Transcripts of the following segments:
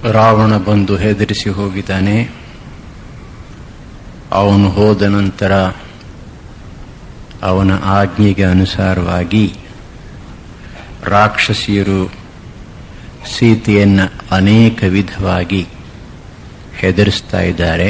ರಾವಣ ಬಂದು ಹೆದರಿಸಿ ಹೋಗಿದ್ದಾನೆ. ಅವನು ಹೋದ ನಂತರ ಅವನ ಆಜ್ಞೆಗೆ ಅನುಸಾರವಾಗಿ ರಾಕ್ಷಸಿಯರು ಸೀತೆಯನ್ನು ಅನೇಕ ವಿಧವಾಗಿ ಹೆದರಿಸ್ತಾ ಇದ್ದಾರೆ.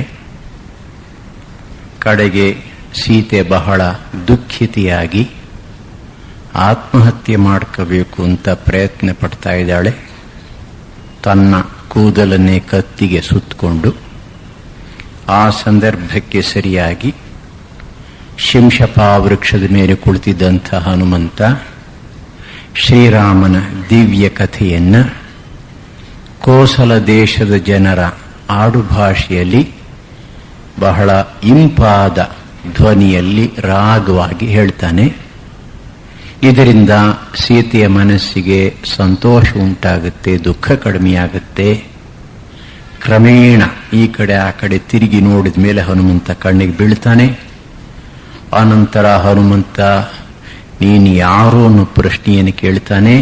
ಕಡೆಗೆ ಸೀತೆ ಬಹಳ ದುಃಖಿತೆಯಾಗಿ ಆತ್ಮಹತ್ಯೆ ಮಾಡ್ಕೋಬೇಕು ಅಂತ ಪ್ರಯತ್ನ ಪಡ್ತಾ ಇದ್ದಾಳೆ. ತನ್ನ ಕೂದಲನ್ನೇ ಕತ್ತಿಗೆ ಸುತ್ತಕೊಂಡು ಆ ಸಂದರ್ಭಕ್ಕೆ ಸರಿಯಾಗಿ ಶಿಂಶಪಾ ವೃಕ್ಷದ ಮೇಲೆ ಕುಳಿತಿದ್ದಂಥ ಹನುಮಂತ ಶ್ರೀರಾಮನ ದಿವ್ಯ ಕಥೆಯನ್ನ ಕೋಸಲ ದೇಶದ ಜನರ ಆಡುಭಾಷೆಯಲ್ಲಿ ಬಹಳ ಇಂಪಾದ ಧ್ವನಿಯಲ್ಲಿ ರಾಗವಾಗಿ ಹೇಳ್ತಾನೆ. ಇದರಿಂದ ಸೀತೆಯ ಮನಸ್ಸಿಗೆ ಸಂತೋಷ ಉಂಟಾಗುತ್ತೆ, ದುಃಖ ಕಡಿಮೆಯಾಗುತ್ತೆ. ಕ್ರಮೇಣ ಈ ಕಡೆ ಆ ಕಡೆ ತಿರುಗಿ ನೋಡಿದ ಮೇಲೆ ಹನುಮಂತ ಕಣ್ಣಿಗೆ ಬೀಳ್ತಾನೆ. ಆನಂತರ ಹನುಮಂತ ನೀನು ಯಾರು ಅನ್ನೋ ಪ್ರಶ್ನೆಯನ್ನು ಕೇಳ್ತಾನೆ.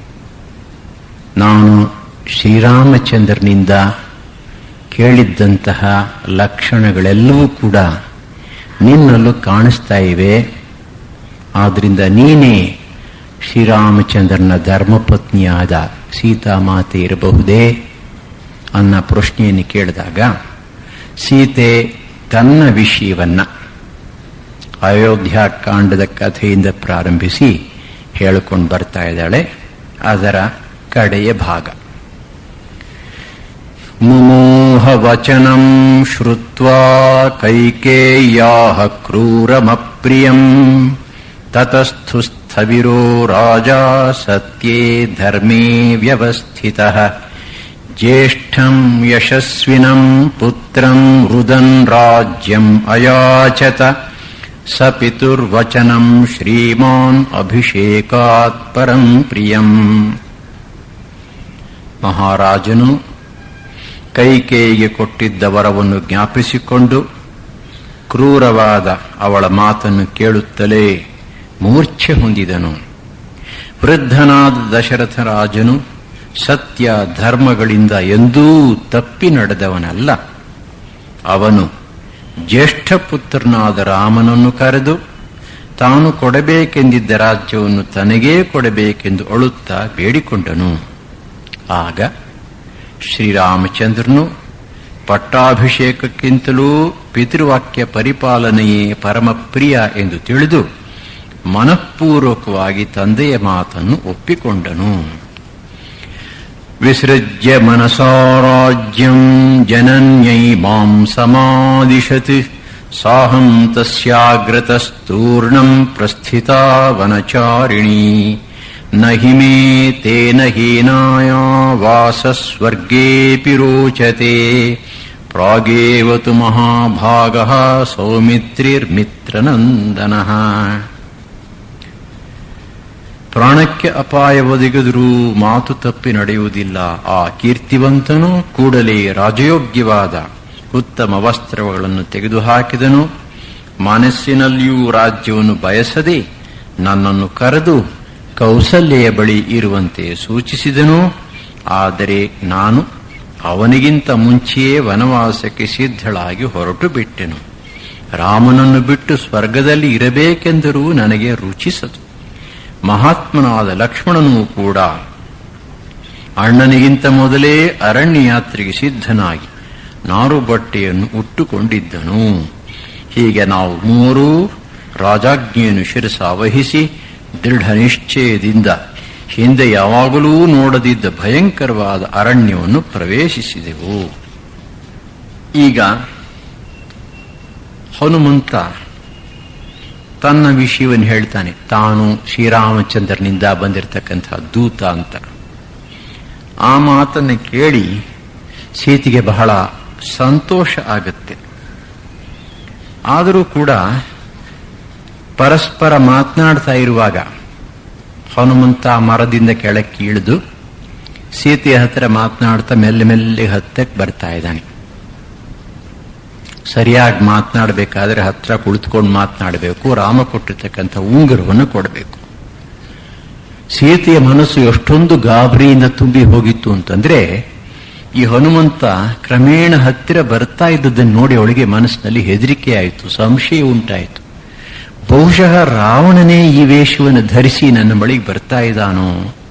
ನಾನು ಶ್ರೀರಾಮಚಂದ್ರನಿಂದ ಕೇಳಿದ್ದಂತಹ ಲಕ್ಷಣಗಳೆಲ್ಲವೂ ಕೂಡ ನಿನ್ನಲ್ಲೂ ಕಾಣಿಸ್ತಾ ಇವೆ. ಆದ್ರಿಂದ ನೀನೇ ಶ್ರೀರಾಮಚಂದ್ರನ ಧರ್ಮಪತ್ನಿಯಾದ ಸೀತಾಮಾತೆ ಇರಬಹುದೇ ಅನ್ನೋ ಪ್ರಶ್ನೆಯನ್ನು ಕೇಳಿದಾಗ ಸೀತೆ ತನ್ನ ವಿಷಯವನ್ನ ಅಯೋಧ್ಯಾಕಾಂಡದ ಕಥೆಯಿಂದ ಪ್ರಾರಂಭಿಸಿ ಹೇಳಿಕೊಂಡು ಬರ್ತಾ ಇದ್ದಾಳೆ. ಅದರ ಕಡೆಯ ಭಾಗ. ಮುಮೋಹ ವಚನಂ ಶ್ರುತ್ವಾ ಕೈಕೇಯ್ಯಾಃ ಕ್ರೂರಮಪ್ರಿಯಂ ತತಸ್ಥುಸ್ಥವಿರೋ ರಾಜಾ ಸತ್ಯೇ ಧರ್ಮೇ ವ್ಯವಸ್ಥಿತಃ ಜ್ಯೇಷ್ಠಂ ಯಶಸ್ವಿನಂ ಪುತ್ರಂ ರುದನ್ ರಾಜ್ಯಂ ಅಯಾಚತ ಸ ಪಿತುರ್ವಚನಂ ಶ್ರೀಮಾನ್ ಅಭಿಷೇಕಾತ್ ಪರಂ ಪ್ರಿಯಂ. ಮಹಾರಾಜನು ಕೈಕೇಯಿಗೆ ಕೊಟ್ಟಿದ್ದ ವರವನ್ನು ಜ್ಞಾಪಿಸಿಕೊಂಡು ಕ್ರೂರವಾದ ಅವಳ ಮಾತನ್ನು ಕೇಳುತ್ತಲೇ ಮೂರ್ಛೆ ಹೊಂದಿದನು. ವೃದ್ಧನಾದ ದಶರಥ ರಾಜನು ಸತ್ಯ ಧರ್ಮಗಳಿಂದ ಎಂದೂ ತಪ್ಪಿ ನಡೆದವನಲ್ಲ. ಅವನು ಜ್ಯೇಷ್ಠ ಪುತ್ರನಾದ ರಾಮನನ್ನು ಕರೆದು ತಾನು ಕೊಡಬೇಕೆಂದಿದ್ದ ರಾಜ್ಯವನ್ನು ತನಗೇ ಕೊಡಬೇಕೆಂದು ಅಳುತ್ತಾ ಬೇಡಿಕೊಂಡನು. ಆಗ ಶ್ರೀರಾಮಚಂದ್ರನು ಪಟ್ಟಾಭಿಷೇಕಕ್ಕಿಂತಲೂ ಪಿತೃವಾಕ್ಯ ಪರಿಪಾಲನೆಯೇ ಪರಮಪ್ರಿಯ ಎಂದು ತಿಳಿದು ಮನಃಪೂರ್ವಕವಾಗಿ ತಂದೆಯ ಮಾತನ್ನು ಒಪ್ಪಿಕೊಂಡನು. ವಿಸೃಜ್ಯ ಮನಸಾ ರಾಜ್ಯಂ ಜನನ್ಯೈ ಮಾಂ ಸಮಾದಿಶತ್ ಸಾಹಂ ತಸ್ಯಾಗ್ರತಸ್ತೂರ್ಣಂ ಪ್ರಸ್ಥಿತಾ ವನಚಾರಿಣೀ ನಹಿ ಮೇ ತೇನ ಹೀನಾಯ ವಾಸಸ್ವರ್ಗೇಪಿ ರೋಚತೆ ಪ್ರಾಗೇವ ತು ಮಹಾಭಾಗಃ ಸೌಮಿತ್ರಿರ್ಮಿತ್ರನಂದನಃ. ಪ್ರಾಣಕ್ಕೆ ಅಪಾಯ ಒದಗಿದರೂ ಮಾತು ತಪ್ಪಿ ನಡೆಯುವುದಿಲ್ಲ. ಆ ಕೀರ್ತಿವಂತನು ಕೂಡಲೇ ರಾಜಯೋಗ್ಯವಾದ ಉತ್ತಮ ವಸ್ತ್ರಗಳನ್ನು ತೆಗೆದುಹಾಕಿದನು. ಮನಸ್ಸಿನಲ್ಲಿಯೂ ರಾಜ್ಯವನ್ನು ಬಯಸದೆ ನನ್ನನ್ನು ಕರೆದು ಕೌಸಲ್ಯೆಯ ಬಳಿ ಇರುವಂತೆ ಸೂಚಿಸಿದನು. ಆದರೆ ನಾನು ಅವನಿಗಿಂತ ಮುಂಚೆಯೇ ವನವಾಸಕ್ಕೆ ಸಿದ್ಧಳಾಗಿ ಹೊರಟು ಬಿಟ್ಟೆನು. ರಾಮನನ್ನು ಬಿಟ್ಟು ಸ್ವರ್ಗದಲ್ಲಿ ಇರಬೇಕೆಂದರೂ ನನಗೆ ರುಚಿಸದು. ಮಹಾತ್ಮನಾದ ಲಕ್ಷ್ಮಣನೂ ಕೂಡ ಅಣ್ಣನಿಗಿಂತ ಮೊದಲೇ ಅರಣ್ಯ ಯಾತ್ರೆಗೆ ಸಿದ್ಧನಾಗಿ ನಾರು ಬಟ್ಟೆಯನ್ನು ಉಟ್ಟುಕೊಂಡಿದ್ದನು. ಹೀಗೆ ನಾವು ಮೂರೂ ರಾಜಾಜ್ಞೆಯನ್ನು ಶಿರಸಾವಹಿಸಿ ದೃಢ ನಿಶ್ಚಯದಿಂದ ಹಿಂದೆ ಯಾವಾಗಲೂ ನೋಡದಿದ್ದ ಭಯಂಕರವಾದ ಅರಣ್ಯವನ್ನು ಪ್ರವೇಶಿಸಿದೆವು. ಈಗ ಹನುಮಂತ ತನ್ನ ವಿಷಯವನ್ನು ಹೇಳ್ತಾನೆ. ತಾನು ಶ್ರೀರಾಮಚಂದ್ರನಿಂದ ಬಂದಿರತಕ್ಕಂತಹ ದೂತ ಅಂತ. ಆ ಮಾತನ್ನು ಕೇಳಿ ಸೀತೆಗೆ ಬಹಳ ಸಂತೋಷ ಆಗತ್ತೆ. ಆದರೂ ಕೂಡ ಪರಸ್ಪರ ಮಾತನಾಡ್ತಾ ಇರುವಾಗ ಹನುಮಂತ ಮರದಿಂದ ಕೆಳಕ್ಕೆ ಇಳಿದು ಸೀತೆಯ ಹತ್ತಿರ ಮಾತನಾಡ್ತಾ ಮೆಲ್ಲ ಮೆಲ್ಲಿಗೆ ಹತ್ತಕ್ಕೆ ಬರ್ತಾ ಇದ್ದಾನೆ. ಸರಿಯಾಗಿ ಮಾತನಾಡಬೇಕಾದ್ರೆ ಹತ್ರ ಕುಳಿತುಕೊಂಡು ಮಾತನಾಡಬೇಕು. ರಾಮ ಕೊಟ್ಟಿರ್ತಕ್ಕಂಥ ಉಂಗುರವನ್ನು ಕೊಡಬೇಕು. ಸೀತೆಯ ಮನಸ್ಸು ಎಷ್ಟೊಂದು ಗಾಬರಿಯಿಂದ ತುಂಬಿ ಹೋಗಿತ್ತು ಅಂತಂದ್ರೆ ಈ ಹನುಮಂತ ಕ್ರಮೇಣ ಹತ್ತಿರ ಬರ್ತಾ ಇದ್ದದ್ದನ್ನು ನೋಡಿ ಅವಳಿಗೆ ಮನಸ್ಸಿನಲ್ಲಿ ಹೆದರಿಕೆ ಆಯಿತು, ಸಂಶಯ ಉಂಟಾಯಿತು. ಬಹುಶಃ ರಾವಣನೇ ಈ ವೇಷವನ್ನು ಧರಿಸಿ ನನ್ನ ಬಳಿಗೆ ಬರ್ತಾ ಇದ್ದಾನೋ.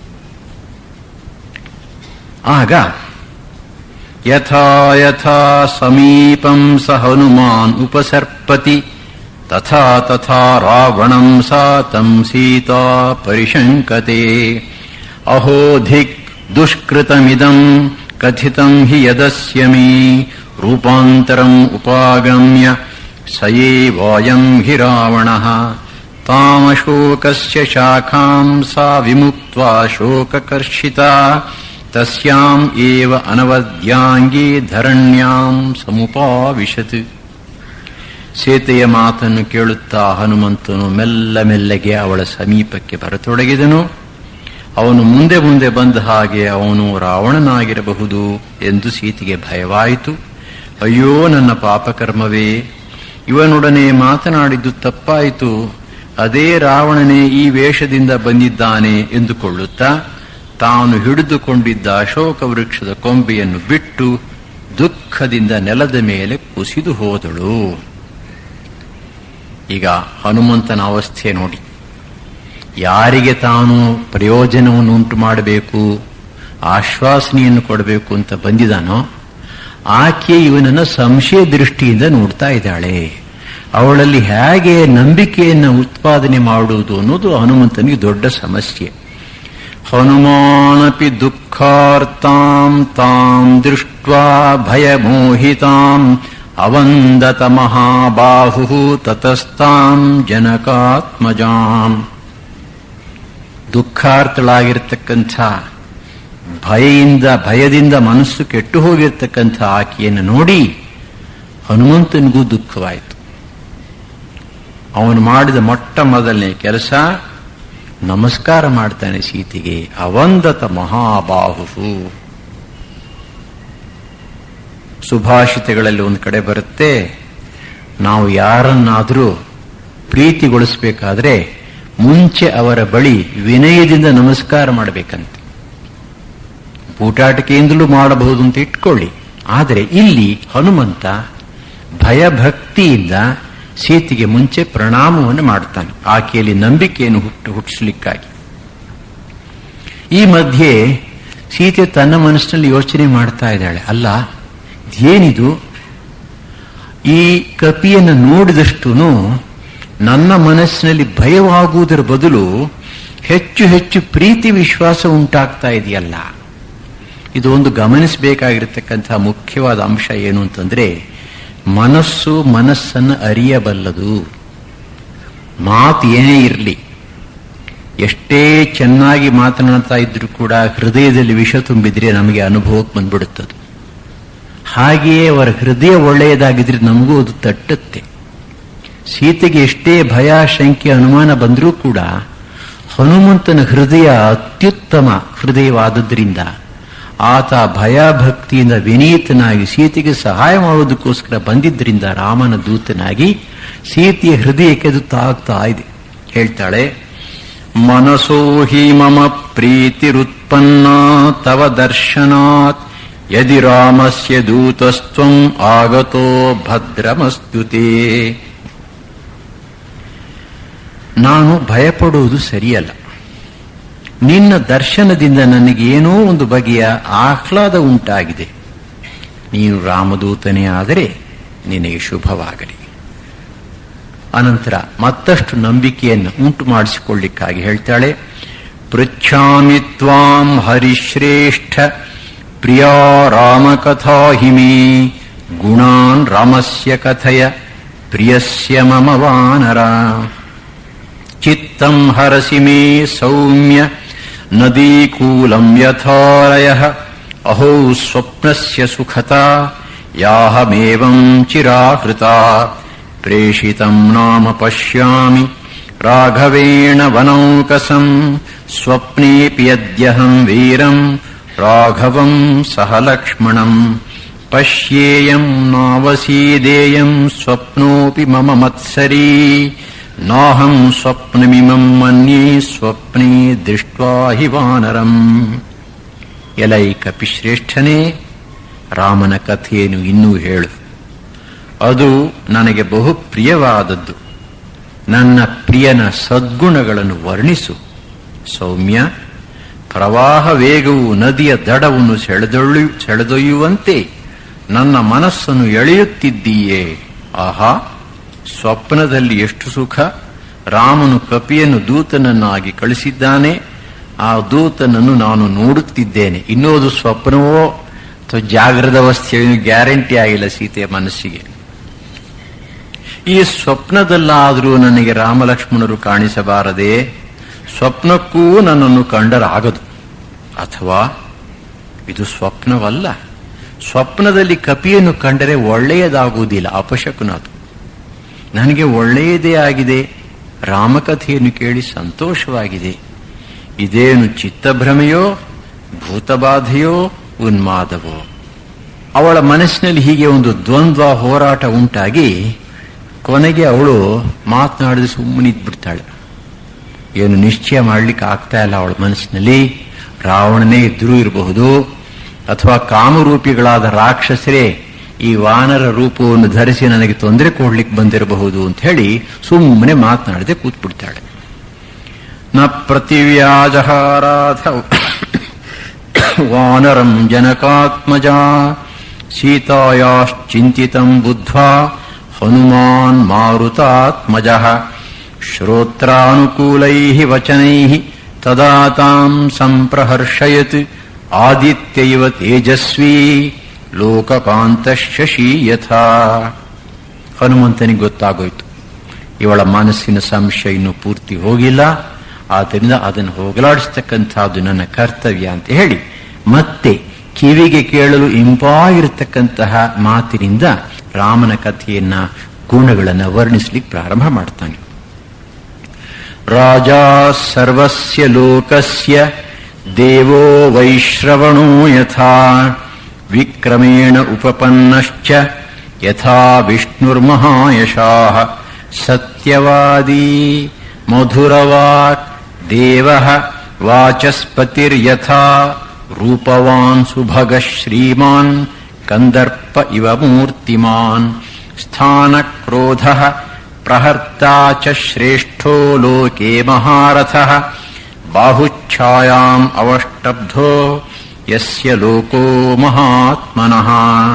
ಆಗ ಯಥಾ ಯಥಾ ಸಮೀಪಂ ಸ ಹನುಮಾನ್ ಉಪಸರ್ಪತಿ ತಥಾ ತಥಾ ರಾವಣಂ ಸಾ ತಂ ಸೀತಾ ಪರಿಶಂಕತೆ. ಅಹೋ ಧಿಕ್ ದುಷ್ಕೃತಮಿದಂ ಕಥಿತಂ ಹಿ ಯದಸ್ಯ ಮೇ ರೂಪಾಂತರಂ ಉಪಾಗಮ್ಯ ಸಯೇವಾಯಂ ಹಿ ರಾವಣಃ ತಾಮಶೋಕಸ್ಯ ಶಾಖಾಂ ಸಾ ವಿಮುಕ್ತ್ವಾ ಶೋಕಕರ್ಷಿತಾ ತಸ್ಯಾಂ ಏವ ಅನವದ್ಯಾಂಗೇ ಧರಣ್ಯಾಂ ಸಮುಪಾವಿಶತ್. ಸೀತೆಯ ಮಾತನ್ನು ಕೇಳುತ್ತಾ ಹನುಮಂತನು ಮೆಲ್ಲ ಮೆಲ್ಲಗೆ ಅವಳ ಸಮೀಪಕ್ಕೆ ಬರತೊಡಗಿದನು. ಅವನು ಮುಂದೆ ಮುಂದೆ ಬಂದ ಹಾಗೆ ಅವನು ರಾವಣನಾಗಿರಬಹುದು ಎಂದು ಸೀತೆಗೆ ಭಯವಾಯಿತು. ಅಯ್ಯೋ ನನ್ನ ಪಾಪಕರ್ಮವೇ, ಇವನೊಡನೆ ಮಾತನಾಡಿದ್ದು ತಪ್ಪಾಯಿತು, ಅದೇ ರಾವಣನೇ ಈ ವೇಷದಿಂದ ಬಂದಿದ್ದಾನೆ ಎಂದುಕೊಳ್ಳುತ್ತಾ ತಾನು ಹಿಡಿದುಕೊಂಡಿದ್ದ ಅಶೋಕ ವೃಕ್ಷದ ಕೊಂಬೆಯನ್ನು ಬಿಟ್ಟು ದುಃಖದಿಂದ ನೆಲದ ಮೇಲೆ ಕುಸಿದು ಹೋದಳು. ಈಗ ಹನುಮಂತನ ಅವಸ್ಥೆ ನೋಡಿ. ಯಾರಿಗೆ ತಾನು ಪ್ರಯೋಜನವನ್ನು ಉಂಟು ಮಾಡಬೇಕು, ಆಶ್ವಾಸನೆಯನ್ನು ಕೊಡಬೇಕು ಅಂತ ಬಂದಿದ್ದಾನೋ ಆಕೆ ಇವನನ್ನು ಸಂಶಯ ದೃಷ್ಟಿಯಿಂದ ನೋಡ್ತಾ ಇದ್ದಾಳೆ. ಅವಳಲ್ಲಿ ಹೇಗೆ ನಂಬಿಕೆಯನ್ನು ಉತ್ಪಾದನೆ ಮಾಡುವುದು ಅನ್ನೋದು ಹನುಮಂತನಿಗೆ ದೊಡ್ಡ ಸಮಸ್ಯೆ. ಹನುಮಾನಪಿ ದುಃಖಾರ್ತಾಂ ತಾಂ ದೃಷ್ಟ್ವಾ ಭಯಮೋಹಿತಾಂ ಅವಂದತ ಮಹಾಬಾಹು ತತಸ್ತಾಂ ಜನಕಾತ್ಮಜಾಂ. ದುಃಖಾರ್ಥಳಾಗಿರ್ತಕ್ಕಂಥ ಭಯದಿಂದ ಮನಸ್ಸು ಕೆಟ್ಟು ಹೋಗಿರ್ತಕ್ಕಂಥ ಆಕೆಯನ್ನು ನೋಡಿ ಹನುಮಂತನಿಗೂ ದುಃಖವಾಯಿತು. ಅವನು ಮಾಡಿದ ಮೊಟ್ಟ ಮೊದಲನೇ ಕೆಲಸ ನಮಸ್ಕಾರ ಮಾಡ್ತಾನೆ ಸೀತೆಗೆ. ಅವಂದತ ಮಹಾಬಾಹು. ಸುಭಾಷಿತಗಳಲ್ಲಿ ಒಂದು ಕಡೆ ಬರುತ್ತೆ, ನಾವು ಯಾರನ್ನಾದರೂ ಪ್ರೀತಿಗೊಳಿಸಬೇಕಾದ್ರೆ ಮುಂಚೆ ಅವರ ಬಳಿ ವಿನಯದಿಂದ ನಮಸ್ಕಾರ ಮಾಡಬೇಕಂತೆ. ಬೂಟಾಟಿಕೆಯಿಂದಲೂ ಮಾಡಬಹುದು ಅಂತ ಇಟ್ಕೊಳ್ಳಿ. ಆದರೆ ಇಲ್ಲಿ ಹನುಮಂತ ಭಯಭಕ್ತಿಯಿಂದ ಸೀತೆಗೆ ಮುಂಚೆ ಪ್ರಣಾಮವನ್ನು ಮಾಡ್ತಾನೆ, ಆಕೆಯಲ್ಲಿ ನಂಬಿಕೆಯನ್ನು ಹುಟ್ಟಿಸಲಿಕ್ಕಾಗಿ. ಈ ಮಧ್ಯೆ ಸೀತೆ ತನ್ನ ಮನಸ್ಸಿನಲ್ಲಿ ಯೋಚನೆ ಮಾಡ್ತಾ ಇದ್ದಾಳೆ, ಅಲ್ಲ ಏನಿದು, ಈ ಕಪಿಯನ್ನು ನೋಡಿದಷ್ಟು ನನ್ನ ಮನಸ್ಸಿನಲ್ಲಿ ಭಯವಾಗುವುದರ ಬದಲು ಹೆಚ್ಚು ಹೆಚ್ಚು ಪ್ರೀತಿ ವಿಶ್ವಾಸ ಉಂಟಾಗ್ತಾ ಇದೆಯಲ್ಲ. ಇದು ಒಂದು ಗಮನಿಸಬೇಕಾಗಿರತಕ್ಕಂಥ ಮುಖ್ಯವಾದ ಅಂಶ ಏನು ಅಂತಂದ್ರೆ, ಮನಸ್ಸನ್ನು ಅರಿಯಬಲ್ಲದು. ಮಾತು ಏನೇ ಇರಲಿ, ಎಷ್ಟೇ ಚೆನ್ನಾಗಿ ಮಾತನಾಡ್ತಾ ಇದ್ರೂ ಕೂಡ ಹೃದಯದಲ್ಲಿ ವಿಷ ತುಂಬಿದ್ರೆ ನಮಗೆ ಅನುಭವಕ್ಕೆ ಬಂದ್ಬಿಡುತ್ತದೆ. ಹಾಗೆಯೇ ಅವರ ಹೃದಯ ಒಳ್ಳೆಯದಾಗಿದ್ರೆ ನಮಗೂ ಅದು ತಟ್ಟುತ್ತೆ. ಸೀತೆಗೆ ಎಷ್ಟೇ ಭಯ, ಶಂಕೆ, ಅನುಮಾನ ಬಂದರೂ ಕೂಡ ಹನುಮಂತನ ಹೃದಯ ಅತ್ಯುತ್ತಮ ಹೃದಯವಾದದ್ರಿಂದ ಆತ ಭಯಭಕ್ತಿಯಿಂದ ವಿನೀತನಾಗಿ ಸೀತೆಗೆ ಸಹಾಯ ಮಾಡುವುದಕ್ಕೋಸ್ಕರ ಬಂದಿದ್ದರಿಂದ ರಾಮನ ದೂತನಾಗಿ ಸೀತೆಯ ಹೃದಯಕ್ಕೆ ಅದು ತಾಗ್ತಾ ಇದೆ. ಹೇಳ್ತಾಳೆ, ಮನಸೋ ಹಿ ಮಮ ಪ್ರೀತಿರುತ್ಪನ್ನ ತವ ದರ್ಶನಾತ್ ಯದಿ ರಾಮಸ್ಯ ದೂತಸ್ತ್ವಂ ಆಗತೋ ಭದ್ರಮಸ್ತುತೇ. ನಾನು ಭಯಪಡುವುದು ಸರಿಯಲ್ಲ. ನಿನ್ನ ದರ್ಶನದಿಂದ ನನಗೇನೋ ಒಂದು ಬಗೆಯ ಆಹ್ಲಾದ ಉಂಟಾಗಿದೆ. ನೀನು ರಾಮದೂತನೇ ಆದರೆ ನಿನಗೆ ಶುಭವಾಗಲಿ. ಅನಂತರ ಮತ್ತಷ್ಟು ನಂಬಿಕೆಯನ್ನು ಉಂಟು ಮಾಡಿಸಿಕೊಳ್ಳಿಕ್ಕಾಗಿ ಹೇಳ್ತಾಳೆ, ಪೃಚ್ಛಾಮಿ ತ್ವಾಂ ಹರಿಶ್ರೇಷ್ಠ ಪ್ರಿಯಾ ರಾಮಕಥಾ ಹಿಮೇ ಗುಣಾನ್ ರಾಮಸ್ಯ ಕಥಯ ಪ್ರಿಯಸ್ಯ ಮಮ ವಾನರ. ಚಿತ್ತಂ ಹರಸಿ ಮೇ ಸೌಮ್ಯ ನದೀಕೂಲಂ ಯಥಾರಯಃ ಅಹೋ ಸ್ವಪ್ನಸ್ಯ ಸುಖತಾ ಯಾಹಮೇವಂ ಚಿರಾಹೃತಾ ಪ್ರೇಷಿತಂ ನಾಮ ಪಶ್ಯಾಮಿ ರಾಘವೇಣ ವನೌಕಸಂ ಸ್ವಪ್ನೇಪಿ ಯದ್ಯಹಂ ವೀರಂ ರಾಘವಂ ಸಹ ಲಕ್ಷ್ಮಣಂ ಪಶ್ಯೇಯಂ ನಾವಸೀದೇಯಂ ಸ್ವಪ್ನೋಪಿ ಮಮ ಮತ್ಸರೀ ನಾಹಂ ಸ್ವಪ್ನಮಿಮಂ ಮನ್ಯೇ ಸ್ವಪ್ನೇ ದೃಷ್ಟ್ವಾ ಹಿ ವಾನರಂ. ಎಲೈ ಕಪಿಶ್ರೇಷ್ಠನೇ, ರಾಮನ ಕಥೆಯನ್ನು ಇನ್ನೂ ಹೇಳು. ಅದು ನನಗೆ ಬಹು ಪ್ರಿಯವಾದದ್ದು. ನನ್ನ ಪ್ರಿಯನ ಸದ್ಗುಣಗಳನ್ನು ವರ್ಣಿಸು. ಸೌಮ್ಯ, ಪ್ರವಾಹ ವೇಗವು ನದಿಯ ದಡವನ್ನು ಸೆಳೆದೊಯ್ಯುವಂತೆ ನನ್ನ ಮನಸ್ಸನ್ನು ಎಳೆಯುತ್ತಿದ್ದೀಯೇ. ಆಹಾ, ಸ್ವಪ್ನದಲ್ಲಿ ಎಷ್ಟು ಸುಖ! ರಾಮನು ಕಪಿಯನ್ನು ದೂತನನ್ನಾಗಿ ಕಳಿಸಿದ್ದಾನೆ. ಆ ದೂತನನ್ನು ನಾನು ನೋಡುತ್ತಿದ್ದೇನೆ. ಇನ್ನೋದು ಸ್ವಪ್ನವೋ ಅಥವಾ ಜಾಗೃತ ಅವಸ್ಥೆಯೂ ಗ್ಯಾರಂಟಿ ಆಗಿಲ್ಲ ಸೀತೆಯ ಮನಸ್ಸಿಗೆ. ಈ ಸ್ವಪ್ನದಲ್ಲಾದರೂ ನನಗೆ ರಾಮಲಕ್ಷ್ಮಣರು ಕಾಣಿಸಬಾರದೆ? ಸ್ವಪ್ನಕ್ಕೂ ನನ್ನನ್ನು ಕಂಡರಾಗದು. ಅಥವಾ ಇದು ಸ್ವಪ್ನವಲ್ಲ, ಸ್ವಪ್ನದಲ್ಲಿ ಕಪಿಯನ್ನು ಕಂಡರೆ ಒಳ್ಳೆಯದಾಗುವುದಿಲ್ಲ, ಅಪಶಕುನದು. ನನಗೆ ಒಳ್ಳೆಯದೇ ಆಗಿದೆ, ರಾಮಕಥೆಯನ್ನು ಕೇಳಿ ಸಂತೋಷವಾಗಿದೆ. ಇದೇನು ಚಿತ್ತಭ್ರಮೆಯೋ, ಭೂತಬಾಧೆಯೋ, ಉನ್ಮಾದವೋ? ಅವಳ ಮನಸ್ಸಿನಲ್ಲಿ ಹೀಗೆ ಒಂದು ದ್ವಂದ್ವ ಹೋರಾಟ ಉಂಟಾಗಿ ಕೊನೆಗೆ ಅವಳು ಮಾತನಾಡಿದ ಸುಮ್ಮನಿದ್ಬಿಡ್ತಾಳೆ. ಏನು ನಿಶ್ಚಯ ಮಾಡಲಿಕ್ಕೆ ಆಗ್ತಾ ಇಲ್ಲ ಅವಳ ಮನಸ್ಸಿನಲ್ಲಿ. ರಾವಣನೇ ಇದ್ರೂ ಇರಬಹುದು, ಅಥವಾ ಕಾಮರೂಪಿಗಳಾದ ರಾಕ್ಷಸರೇ ಈ ವಾನರ ರೂಪವನ್ನು ಧರಿಸಿ ನನಗೆ ತೊಂದರೆ ಕೊಡ್ಲಿಕ್ಕೆ ಬಂದಿರಬಹುದು ಅಂತ ಹೇಳಿ ಸುಮ್ಮನೆ ಮಾತನಾಡದೆ ಕೂತ್ಬಿಡ್ತಾಳೆ. ನ ಪ್ರತಿವ್ಯಾಜಹಾರಾಧ ವಾನರಂ ಜನಕಾತ್ಮಜ ಸೀತಾಯಾಶ್ಚಿಂತಿತಂ ಬುದ್ಧ್ವಾ ಹನುಮಾನ್ ಮಾರುತಾತ್ಮಜಃ ಶ್ರೋತ್ರಾನುಕೂಲೈಃ ವಚನೈಃ ತದಾ ತಾಂ ಸಂಪ್ರಹರ್ಷಯತ್ ಆದಿತ್ಯೈವ ತೇಜಸ್ವಿ ಲೋಕಕಾಂತ ಶಶಿ ಯಥಾ. ಹನುಮಂತನಿಗೆ ಗೊತ್ತಾಗೋಯ್ತು, ಇವಳ ಮನಸ್ಸಿನ ಸಂಶಯ ಇನ್ನೂ ಪೂರ್ತಿ ಹೋಗಿಲ್ಲ, ಆದ್ದರಿಂದ ಅದನ್ನು ಹೋಗಲಾಡಿಸ್ತಕ್ಕಂಥದ್ದು ನನ್ನ ಕರ್ತವ್ಯ ಅಂತ ಹೇಳಿ ಮತ್ತೆ ಕಿವಿಗೆ ಕೇಳಲು ಇಂಪಾಗಿರತಕ್ಕಂತಹ ಮಾತಿನಿಂದ ರಾಮನ ಕಥೆಯನ್ನ, ಗುಣಗಳನ್ನು ವರ್ಣಿಸಲಿಕ್ಕೆ ಪ್ರಾರಂಭ ಮಾಡ್ತಾನೆ. ರಾಜಾ ಸರ್ವಸ್ಯ ಲೋಕಸ್ಯ ದೇವೋ ವೈಶ್ರವಣೋ ಯಥಾ ವಿಕ್ರಮೇಣ ಉಪಪನ್ನಶ್ಚ ಯಥಾ ವಿಷ್ಣುರ್ಮಹಾಯಶಾಃ ಸತ್ಯವಾದಿ ಮಧುರವಾಕ್ ದೇವಃ ವಾಚಸ್ಪತಿರ್ಯಥಾ ರೂಪವಾನ್ ಸುಭಗ ಶ್ರೀಮಾನ್ ಕಂದರ್ಪ ಇವ ಮೂರ್ತಿಮಾನ್ ಸ್ಥಾನಕ್ರೋಧಃ ಪ್ರಹರ್ತಾ ಚ ಶ್ರೇಷ್ಠೋ ಲೋಕೆ ಮಹಾರಥಃ ಬಾಹುಚ್ಛಾಯಾಂ ಅವಷ್ಟಬ್ಧೋ ಯಸ್ಯ ಲೋಕೋ ಮಹಾತ್ಮನಃ.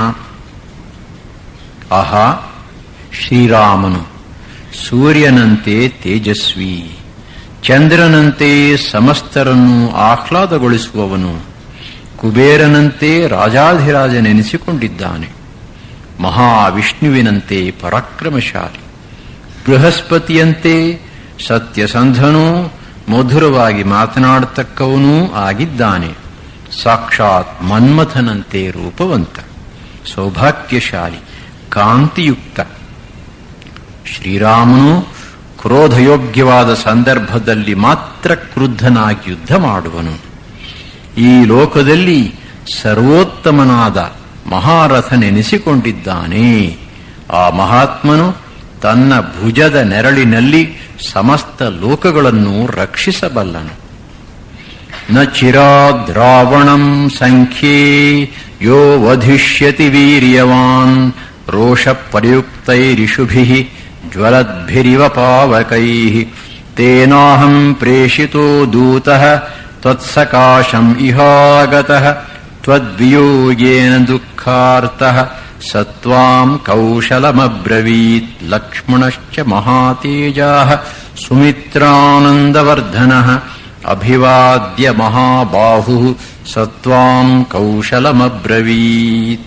ಆಹಾ, ಶ್ರೀರಾಮನು ಸೂರ್ಯನಂತೆ ತೇಜಸ್ವಿ, ಚಂದ್ರನಂತೆ ಸಮಸ್ತರನ್ನು ಆಹ್ಲಾದಗೊಳಿಸುವವನು, ಕುಬೇರನಂತೆ ರಾಜಾಧಿರಾಜನೆನಿಸಿಕೊಂಡಿದ್ದಾನೆ, ಮಹಾವಿಷ್ಣುವಿನಂತೆ ಪರಾಕ್ರಮಶಾಲಿ, ಬೃಹಸ್ಪತಿಯಂತೆ ಸತ್ಯಸಂಧನೂ ಮಧುರವಾಗಿ ಮಾತನಾಡತಕ್ಕವನೂ ಆಗಿದ್ದಾನೆ, ಸಾಕ್ಷಾತ್ ಮನ್ಮಥನಂತೆ ರೂಪವಂತ, ಸೌಭಾಗ್ಯಶಾಲಿ, ಕಾಂತಿಯುಕ್ತ. ಶ್ರೀರಾಮನು ಕ್ರೋಧಯೋಗ್ಯವಾದ ಸಂದರ್ಭದಲ್ಲಿ ಮಾತ್ರ ಕ್ರುದ್ಧನಾಗಿ ಯುದ್ಧ ಮಾಡುವನು. ಈ ಲೋಕದಲ್ಲಿ ಸರ್ವೋತ್ತಮನಾದ ಮಹಾರಥನೆನಿಸಿಕೊಂಡಿದ್ದಾನೆ. ಆ ಮಹಾತ್ಮನು ತನ್ನ ಭುಜದ ನೆರಳಿನಲ್ಲಿ ಸಮಸ್ತ ಲೋಕಗಳನ್ನು ರಕ್ಷಿಸಬಲ್ಲನು. ನ ಚಿರಾದ್ ರಾವಣಂ ಸಂಖ್ಯೇ ಯೋ ವಧಿಷ್ಯತಿ ವೀರ್ಯವಾನ್ ರೋಷ ಪರ್ಯುಕ್ತೈರಿಷುಭಿಃ ಜ್ವಲದ್ಭಿರಿವ ಪಾವಕೈಃ ತೇನಾಹಂ ಪ್ರೇಷಿತೋ ದೂತಃ ತ್ವತ್ಸಕಾಶಂ ಇಹಾಗತಃ ತ್ವದ್ವಿಯೋಗೇನ ದುಃಖಾರ್ತಃ ಸತ್ವಾಂ ಕೌಶಲಮಬ್ರವೀತ್ ಲಕ್ಷ್ಮಣಶ್ಚ ಮಹಾತೇಜಾಃ ಸುಮಿತ್ರಾನಂದವರ್ಧನಃ ಅಭಿವಾದ್ಯ ಮಹಾಬಾಹುಃ ಸತ್ವಾಂ ಕೌಶಲಮಬ್ರವೀತ್.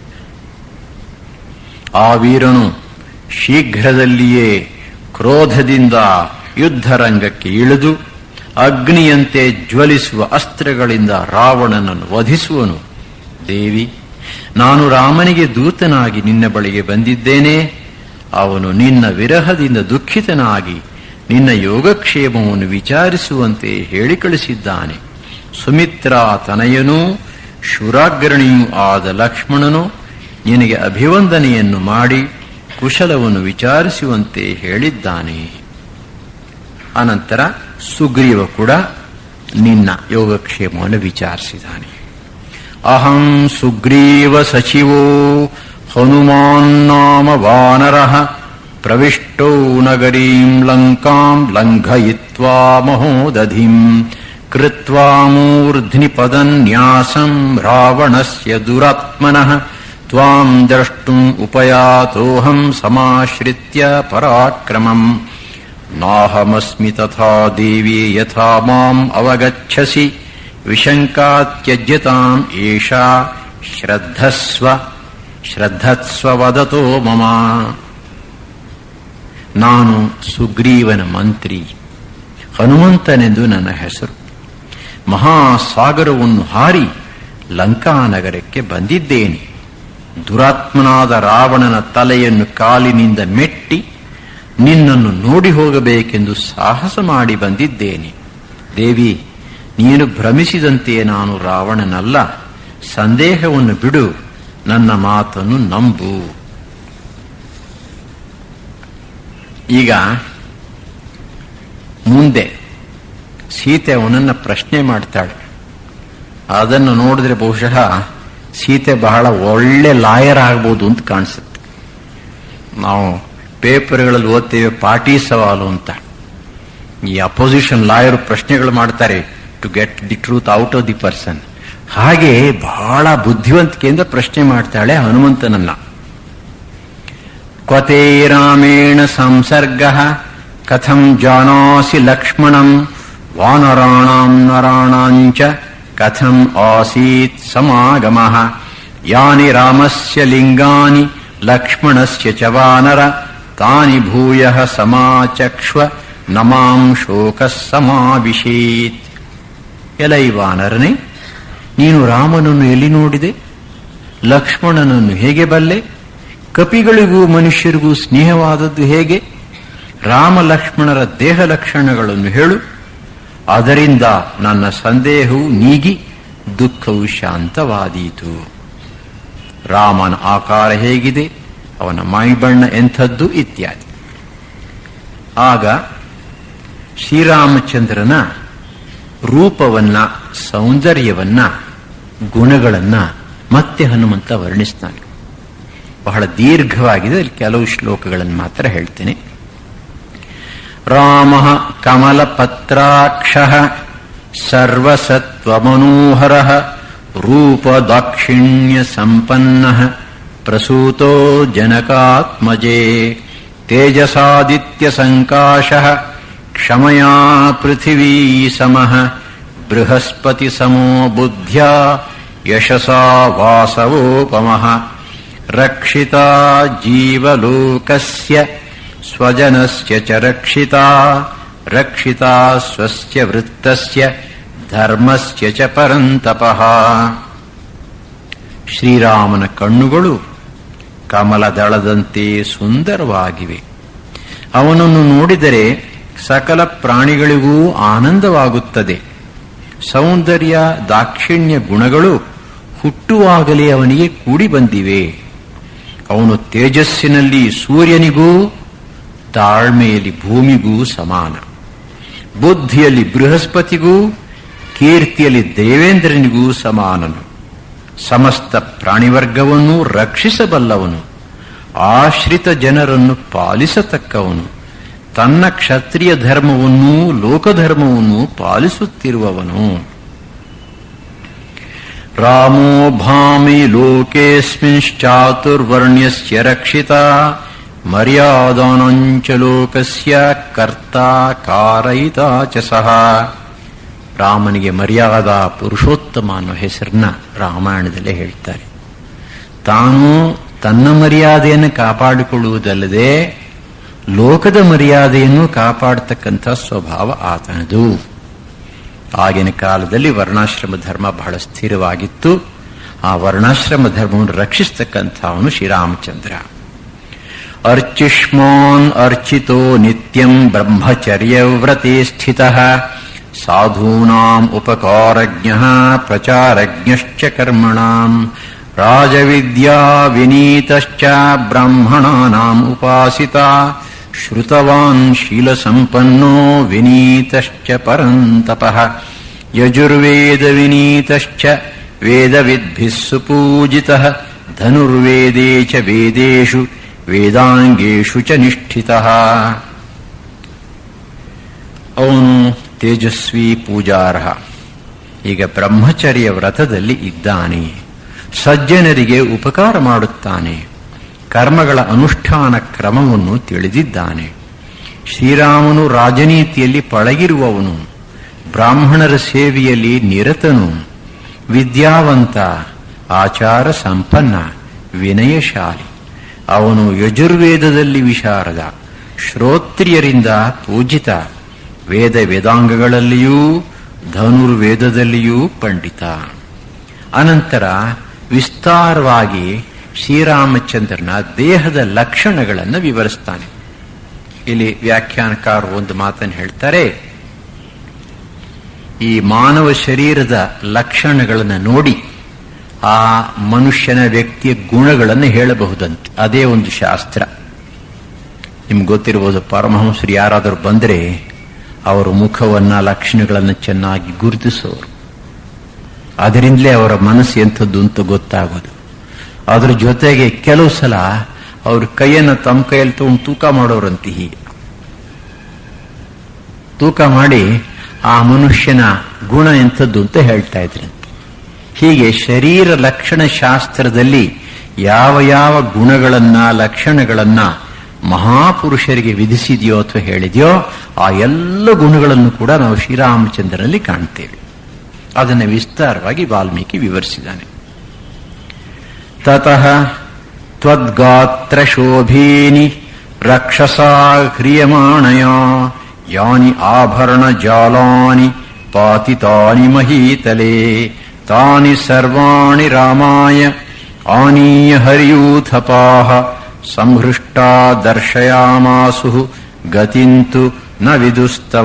ಆ ವೀರನು ಶೀಘ್ರದಲ್ಲಿಯೇ ಕ್ರೋಧದಿಂದ ಯುದ್ಧರಂಗಕ್ಕೆ ಇಳಿದು ಅಗ್ನಿಯಂತೆ ಜ್ವಲಿಸುವ ಅಸ್ತ್ರಗಳಿಂದ ರಾವಣನನ್ನು ವಧಿಸುವನು. ದೇವಿ, ನಾನು ರಾಮನಿಗೆ ದೂತನಾಗಿ ನಿನ್ನ ಬಳಿಗೆ ಬಂದಿದ್ದೇನೆ. ಅವನು ನಿನ್ನ ವಿರಹದಿಂದ ದುಃಖಿತನಾಗಿ ನಿನ್ನ ಯೋಗಕ್ಷೇಮವನ್ನು ವಿಚಾರಿಸುವಂತೆ ಹೇಳಿ ಕಳಿಸಿದ್ದಾನೆ. ಸುಮಿತ್ರಾ ತನಯನೂ ಶೂರಾಗ್ರಣಿಯೂ ಆದ ಲಕ್ಷ್ಮಣನು ನಿನಗೆ ಅಭಿವಂದನೆಯನ್ನು ಮಾಡಿ ಕುಶಲವನ್ನು ವಿಚಾರಿಸುವಂತೆ ಹೇಳಿದ್ದಾನೆ. ಅನಂತರ ಸುಗ್ರೀವ ಕೂಡ ನಿನ್ನ ಯೋಗಕ್ಷೇಮವನ್ನು ವಿಚಾರಿಸಿದ್ದಾನೆ. ಅಹಂ ಸುಗ್ರೀವ ಸಚಿವೋ ಹನುಮಾನ್ನಾಮ ವಾನರಃ ಪ್ರವಿಷ್ಟೋ ನಗರೀಂ ಲಂಕಾಂ ಲಂಘಯಿತ್ವಾ ಮಹೋದಧಿಂ ಕೃತ್ವಾ ಮೂರ್ಧ್ನಿ ಪದನ್ಯಾಸಂ ರಾವಣಸ್ಯ ದುರಾತ್ಮನಃ ತ್ವಾಂ ದ್ರಷ್ಟುಂ ಉಪಯಾತೋಹಂ ಸಮಾಶ್ರಿತ್ಯ ಪರಾಕ್ರಮಂ ನಾಹಮಸ್ಮಿ ತಥಾ ದೇವಿ ಯಥಾ ಮಾಂ ಅವಗಚ್ಛಸಿ ವಿಶಂಕಾತ್ಯಜ್ಯತಾಂ ಏಷಾ ಶ್ರದ್ಧತ್ಸ್ವ ವದತೋ ಮಮ. ನಾನು ಸುಗ್ರೀವನ ಮಂತ್ರಿ, ಹನುಮಂತನೆಂದು ನನ್ನ ಹೆಸರು. ಮಹಾಸಾಗರವನ್ನು ಹಾರಿ ಲಂಕಾನಗರಕ್ಕೆ ಬಂದಿದ್ದೇನೆ. ದುರಾತ್ಮನಾದ ರಾವಣನ ತಲೆಯನ್ನು ಕಾಲಿನಿಂದ ಮೆಟ್ಟಿ ನಿನ್ನನ್ನು ನೋಡಿ ಹೋಗಬೇಕೆಂದು ಸಾಹಸ ಮಾಡಿ ಬಂದಿದ್ದೇನೆ. ದೇವಿ, ನೀನು ಭ್ರಮಿಸಿದಂತೆ ನಾನು ರಾವಣನಲ್ಲ. ಸಂದೇಹವನ್ನು ಬಿಡು, ನನ್ನ ಮಾತನ್ನು ನಂಬು. ಈಗ ಮುಂದೆ ಸೀತೆ ಅವನನ್ನು ಪ್ರಶ್ನೆ ಮಾಡ್ತಾಳೆ. ಅದನ್ನು ನೋಡಿದ್ರೆ ಬಹುಶಃ ಸೀತೆ ಬಹಳ ಒಳ್ಳೆ ಲಾಯರ್ ಆಗ್ಬೋದು ಅಂತ ಕಾಣಿಸುತ್ತೆ. ನಾವು ಪೇಪರ್ಗಳಲ್ಲಿ ಓದ್ತೇವೆ ಪಾರ್ಟಿ ಸವಾಲು ಅಂತ. ಈ ಅಪೋಸಿಷನ್ ಲಾಯರ್ ಪ್ರಶ್ನೆಗಳು ಮಾಡ್ತಾರೆ to get the truth out of the person. ಹಾಗೆ ಬಹಳ ಬುದ್ಧಿವಂತಿಕೆಯಿಂದ ಪ್ರಶ್ನೆ ಮಾಡ್ತಾಳೆ ಹನುಮಂತನನ್ನ. ಕ್ವತೇ ರಾಮೇಣ ಸಂಸರ್ಗ ಕಥಂ ಜಾನಾಸಿ ಲಕ್ಷ್ಮಣಂ ವಾನರಾಣಾಂ ನರಾಣಾಂಚ ಕಥಂ ಆಸೀತ್ ಸಮಾಗಮಃ ಯಾನಿ ರಾಮಸ್ಯ ಲಿಂಗಾನಿ ಲಕ್ಷ್ಮಣಸ್ಯ ಚ ವಾನರ ತಾನಿ ಭೂಯಃ ಸಮಾಚಕ್ಷ್ವ ನಮಾಂ ಶೋಕಃ ಸಮಾವಿಶೇತ್. ಎಲೈ ವಾನರನೇ, ನೀನು ರಾಮನನ್ನು ಎಲ್ಲಿ ನೋಡಿದೆ? ಲಕ್ಷ್ಮಣನನ್ನು ಹೇಗೆ ಬಲ್ಲೆ? ಕಪಿಗಳಿಗೂ ಮನುಷ್ಯರಿಗೂ ಸ್ನೇಹವಾದದ್ದು ಹೇಗೆ? ರಾಮ ಲಕ್ಷ್ಮಣರ ದೇಹ ಲಕ್ಷಣಗಳನ್ನು ಹೇಳು. ಅದರಿಂದ ನನ್ನ ಸಂದೇಹವು ನೀಗಿ ದುಃಖವು ಶಾಂತವಾದೀತು. ರಾಮನ ಆಕಾರ ಹೇಗಿದೆ, ಅವನ ಮೈಬಣ್ಣ ಎಂಥದ್ದು ಇತ್ಯಾದಿ. ಆಗ ಶ್ರೀರಾಮಚಂದ್ರನ ರೂಪವನ್ನ, ಸೌಂದರ್ಯವನ್ನ, ಗುಣಗಳನ್ನ ಮತ್ತೆ ಹನುಮಂತ ವರ್ಣಿಸ್ತಾನೆ. ಬಹಳ ದೀರ್ಘವಾಗಿದೆ, ಅಲ್ಲಿ ಕೆಲವು ಶ್ಲೋಕಗಳನ್ನು ಮಾತ್ರ ಹೇಳ್ತೇನೆ. ರಾಮಃ ಕಮಲಪತ್ರಾಕ್ಷಃ ಸರ್ವಸತ್ವಮನೋಹರಃ ರೂಪದಾಕ್ಷಿಣ್ಯ ಸಂಪನ್ನಃ ಪ್ರಸೂತೋ ಜನಕಾತ್ಮಜೇ ತೇಜಸಾದಿತ್ಯ ಸಂಕಾಶಃ ಕ್ಷಮಯಾ ಪೃಥಿವೀ ಸಮಃ ಬೃಹಸ್ಪತಿ ಸಮೋ ಬುದ್ಧ್ಯಾ ಯಶಸಾ ವಾಸವೋಪಮಃ ರಕ್ಷಿತಾ ಜೀವಲೋಕಸ್ಯ ಸ್ವಜನಸ್ಯ ಚ ರಕ್ಷಿತಾ ಸ್ವಸ್ಯ ವೃತ್ತಸ್ಯ ಧರ್ಮಸ್ಯ ಚ ಪರಂತಪಃ. ಶ್ರೀರಾಮನ ಕಣ್ಣುಗಳು ಕಮಲದಳದಂತೆ ಸುಂದರವಾಗಿವೆ. ಅವನನ್ನು ನೋಡಿದರೆ ಸಕಲ ಪ್ರಾಣಿಗಳಿಗೂ ಆನಂದವಾಗುತ್ತದೆ. ಸೌಂದರ್ಯ ದಾಕ್ಷಿಣ್ಯ ಗುಣಗಳು ಹುಟ್ಟುವಾಗಲೇ ಅವನಿಗೆ ಕೂಡಿ ಬಂದಿವೆ. ಅವನು ತೇಜಸ್ಸಿನಲ್ಲಿ ಸೂರ್ಯನಿಗೂ, ತಾಳ್ಮೆಯಲ್ಲಿ ಭೂಮಿಗೂ ಸಮಾನ. ಬುದ್ಧಿಯಲ್ಲಿ ಬೃಹಸ್ಪತಿಗೂ, ಕೀರ್ತಿಯಲ್ಲಿ ದೇವೇಂದ್ರನಿಗೂ ಸಮಾನನು. ಸಮಸ್ತ ಪ್ರಾಣಿವರ್ಗವನ್ನು ರಕ್ಷಿಸಬಲ್ಲವನು. ಆಶ್ರಿತ ಜನರನ್ನು ಪಾಲಿಸತಕ್ಕವನು. ತನ್ನ ಕ್ಷತ್ರಿಯ ಧರ್ಮವನ್ನೂ ಲೋಕಧರ್ಮವನ್ನೂ ಪಾಲಿಸುತ್ತಿರುವವನು. ರಾಮೋ ಭಾಮಿ ಲೋಕೇಸ್ಮಿಂಶ್ಚಾತುರ್ವರ್ಣ್ಯಸ್ಯ ರಕ್ಷಿತಾ ಮರ್ಯಾದಾನಂಚ ಲೋಕಸ್ಯ ಕರ್ತಾ ಕಾರಯಿತಾ ಚ ಸಹ. ರಾಮನಿಗೆ ಮರ್ಯಾದಾ ಪುರುಷೋತ್ತಮ ಅನ್ನೋ ಹೆಸರನ್ನ ರಾಮಾಯಣದಲ್ಲೇ ಹೇಳ್ತಾರೆ. ತಾನು ತನ್ನ ಮರ್ಯಾದೆಯನ್ನು ಕಾಪಾಡಿಕೊಳ್ಳುವುದಲ್ಲದೆ ಲೋಕದ ಮರ್ಯಾದೆಯನ್ನು ಕಾಪಾಡತಕ್ಕಂಥ ಸ್ವಭಾವ ಆತನದು. ಆಗಿನ ಕಾಲದಲ್ಲಿ ವರ್ಣಾಶ್ರಮ ಧರ್ಮ ಬಹಳ ಸ್ಥಿರವಾಗಿತ್ತು. ಆ ವರ್ಣಾಶ್ರಮ ಧರ್ಮವನ್ನು ರಕ್ಷಿಸತಕ್ಕಂಥ ಅವನು ಶ್ರೀರಾಮಚಂದ್ರ. ಅರ್ಚಿಷ್ಮಾನ್ ಅರ್ಚಿತೋ ನಿತ್ಯಂ ಬ್ರಹ್ಮಚರ್ಯವ್ರತೆ ಸ್ಥಿತಃ ಸಾಧೂನಾಂ ಉಪಕಾರಜ್ಞಃ ಪ್ರಚಾರಜ್ಞಶ್ಚ ಕರ್ಮಣಾಂ ರಾಜವಿದ್ಯಾ ವಿನೀತಶ್ಚ ಬ್ರಾಹ್ಮಣಾನಾಂ ಉಪಾಸಿತಾ ಶ್ರುತವಾನ್ ಶೀಲಸಂಪನ್ನೋ ವಿನೀತಶ್ಚ ಪರಂತಪಃ ಯಜುರ್ವೇದ ವಿನೀತಶ್ಚ ವೇದವಿದ್ಭಿಃ ಸುಪೂಜಿತಃ ಧನುರ್ವೇದೇ ಚ ವೇದೇಷು ವೇದಾಂಗೇಷು ಚ ನಿಷ್ಠಿತಃ. ಅವನು ತೇಜಸ್ವಿ ಪೂಜಾರ್ಹ. ಈಗ ಬ್ರಹ್ಮಚರ್ಯ ವ್ರತದಲ್ಲಿ ಇದ್ದಾನೆ, ಸಜ್ಜನರಿಗೆ ಉಪಕಾರ ಮಾಡುತ್ತಾನೆ, ಕರ್ಮಗಳ ಅನುಷ್ಠಾನ ಕ್ರಮವನ್ನು ತಿಳಿದಿದ್ದಾನೆ. ಶ್ರೀರಾಮನು ರಾಜನೀತಿಯಲ್ಲಿ ಪಳಗಿರುವವನು, ಬ್ರಾಹ್ಮಣರ ಸೇವೆಯಲ್ಲಿ ನಿರತನು, ವಿದ್ಯಾವಂತ, ಆಚಾರ ಸಂಪನ್ನ, ವಿನಯಶಾಲಿ. ಅವನು ಯಜುರ್ವೇದದಲ್ಲಿ ವಿಶಾರದ, ಶ್ರೋತ್ರಿಯರಿಂದ ಪೂಜಿತ, ವೇದ ವೇದಾಂಗಗಳಲ್ಲಿಯೂ ಧನುರ್ವೇದದಲ್ಲಿಯೂ ಪಂಡಿತ. ಅನಂತರ ವಿಸ್ತಾರವಾಗಿ ಶ್ರೀರಾಮಚಂದ್ರನ ದೇಹದ ಲಕ್ಷಣಗಳನ್ನು ವಿವರಿಸ್ತಾನೆ. ಇಲ್ಲಿ ವ್ಯಾಖ್ಯಾನಕಾರರು ಒಂದು ಮಾತನ್ನು ಹೇಳ್ತಾರೆ, ಈ ಮಾನವ ಶರೀರದ ಲಕ್ಷಣಗಳನ್ನು ನೋಡಿ ಆ ಮನುಷ್ಯನ ವ್ಯಕ್ತಿಯ ಗುಣಗಳನ್ನು ಹೇಳಬಹುದಂತೆ. ಅದೇ ಒಂದು ಶಾಸ್ತ್ರ. ನಿಮ್ಗೆ ಗೊತ್ತಿರಬಹುದು, ಪರಮಹಂಸರು ಯಾರಾದರೂ ಬಂದರೆ ಅವರ ಮುಖವನ್ನ ಲಕ್ಷಣಗಳನ್ನು ಚೆನ್ನಾಗಿ ಗುರುತಿಸೋರು. ಅದರಿಂದಲೇ ಅವರ ಮನಸ್ಸು ಎಂಥದ್ದು ಅಂತ ಗೊತ್ತಾಗೋದು. ಅದ್ರ ಜೊತೆಗೆ ಕೆಲವು ಸಲ ಅವ್ರ ಕೈಯನ್ನು ತಮ್ಮ ಕೈಯಲ್ಲಿ ತಗೊಂಡು ತೂಕ ಮಾಡೋರಂತೆ. ಹೀಗೆ ತೂಕ ಮಾಡಿ ಆ ಮನುಷ್ಯನ ಗುಣ ಎಂಥದ್ದು ಅಂತ ಹೇಳ್ತಾ ಇದ್ರಂತೆ. ಹೀಗೆ ಶರೀರ ಲಕ್ಷಣ ಶಾಸ್ತ್ರದಲ್ಲಿ ಯಾವ ಯಾವ ಗುಣಗಳನ್ನ ಲಕ್ಷಣಗಳನ್ನ ಮಹಾಪುರುಷರಿಗೆ ವಿಧಿಸಿದೆಯೋ ಅಥವಾ ಹೇಳಿದೆಯೋ ಆ ಎಲ್ಲ ಗುಣಗಳನ್ನು ಕೂಡ ನಾವು ಶ್ರೀರಾಮಚಂದ್ರನಲ್ಲಿ ಕಾಣ್ತೇವೆ. ಅದನ್ನು ವಿಸ್ತಾರವಾಗಿ ವಾಲ್ಮೀಕಿ ವಿವರಿಸಿದ್ದಾನೆ. ತತಃ ತ್ವದ್ಗಾತ್ರ ಶೋಭೇನಿ ರಕ್ಷಸಾ ಕ್ರಿಯಮಾಣಯ ಯಾನಿ ಆಭರಣ ಜಾಲಾನಿ ಪಾತಿತಾನಿ ಮಹೀತಲೆ ತಾನಿ ಸರ್ವಾಣಿ ರಾಮಾಯ ಆನೀಯ ಹರಿಯೂಥಪಾಹ ಸಂಹೃಷ್ಟಾ ದರ್ಶಯಾಮಾಸು ಗತಿಂತು ನ ವಿದುಸ್ತವ.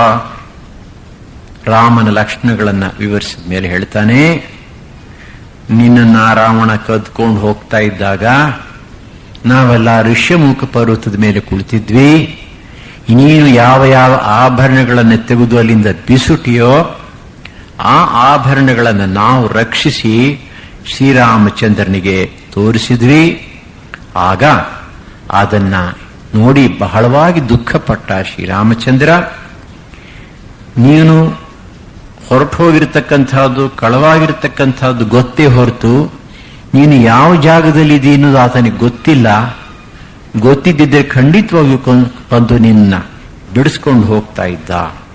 ರಾಮನ ಲಕ್ಷಣಗಳನ್ನು ವಿವರಿಸಿದ ಮೇಲೆ ಹೇಳ್ತಾನೆ, ನಿನ್ನನ್ನ ರಾವಣ ಕದ್ಕೊಂಡು ಹೋಗ್ತಾ ಇದ್ದಾಗ ನಾವೆಲ್ಲ ಋಷ್ಯಮುಖ ಪರ್ವತದ ಮೇಲೆ ಕುಳಿತಿದ್ವಿ. ನೀನು ಯಾವ ಯಾವ ಆಭರಣಗಳನ್ನು ತೆಗೆದು ಅಲ್ಲಿಂದ ಬಿಸುಟಿಯೋ ಆ ಆಭರಣಗಳನ್ನು ನಾವು ರಕ್ಷಿಸಿ ಶ್ರೀರಾಮಚಂದ್ರನಿಗೆ ತೋರಿಸಿದ್ವಿ. ಆಗ ಅದನ್ನ ನೋಡಿ ಬಹಳವಾಗಿ ದುಃಖಪಟ್ಟ ಶ್ರೀರಾಮಚಂದ್ರ, ನೀನು ಹೊರಟು ಹೋಗಿರ್ತಕ್ಕಂಥದ್ದು ಕಳವಾಗಿರ್ತಕ್ಕಂಥದ್ದು ಗೊತ್ತೇ ಹೊರತು ನೀನು ಯಾವ ಜಾಗದಲ್ಲಿದ್ದೀ ಅನ್ನೋದು ಆತನಿಗೆ ಗೊತ್ತಿಲ್ಲ. ಗೊತ್ತಿದ್ದಿದ್ರೆ ಖಂಡಿತವಾಗಿಯೂ ಬಂದು ನಿನ್ನ ಬಿಡಿಸ್ಕೊಂಡು ಹೋಗ್ತಾ ಇದ್ದ.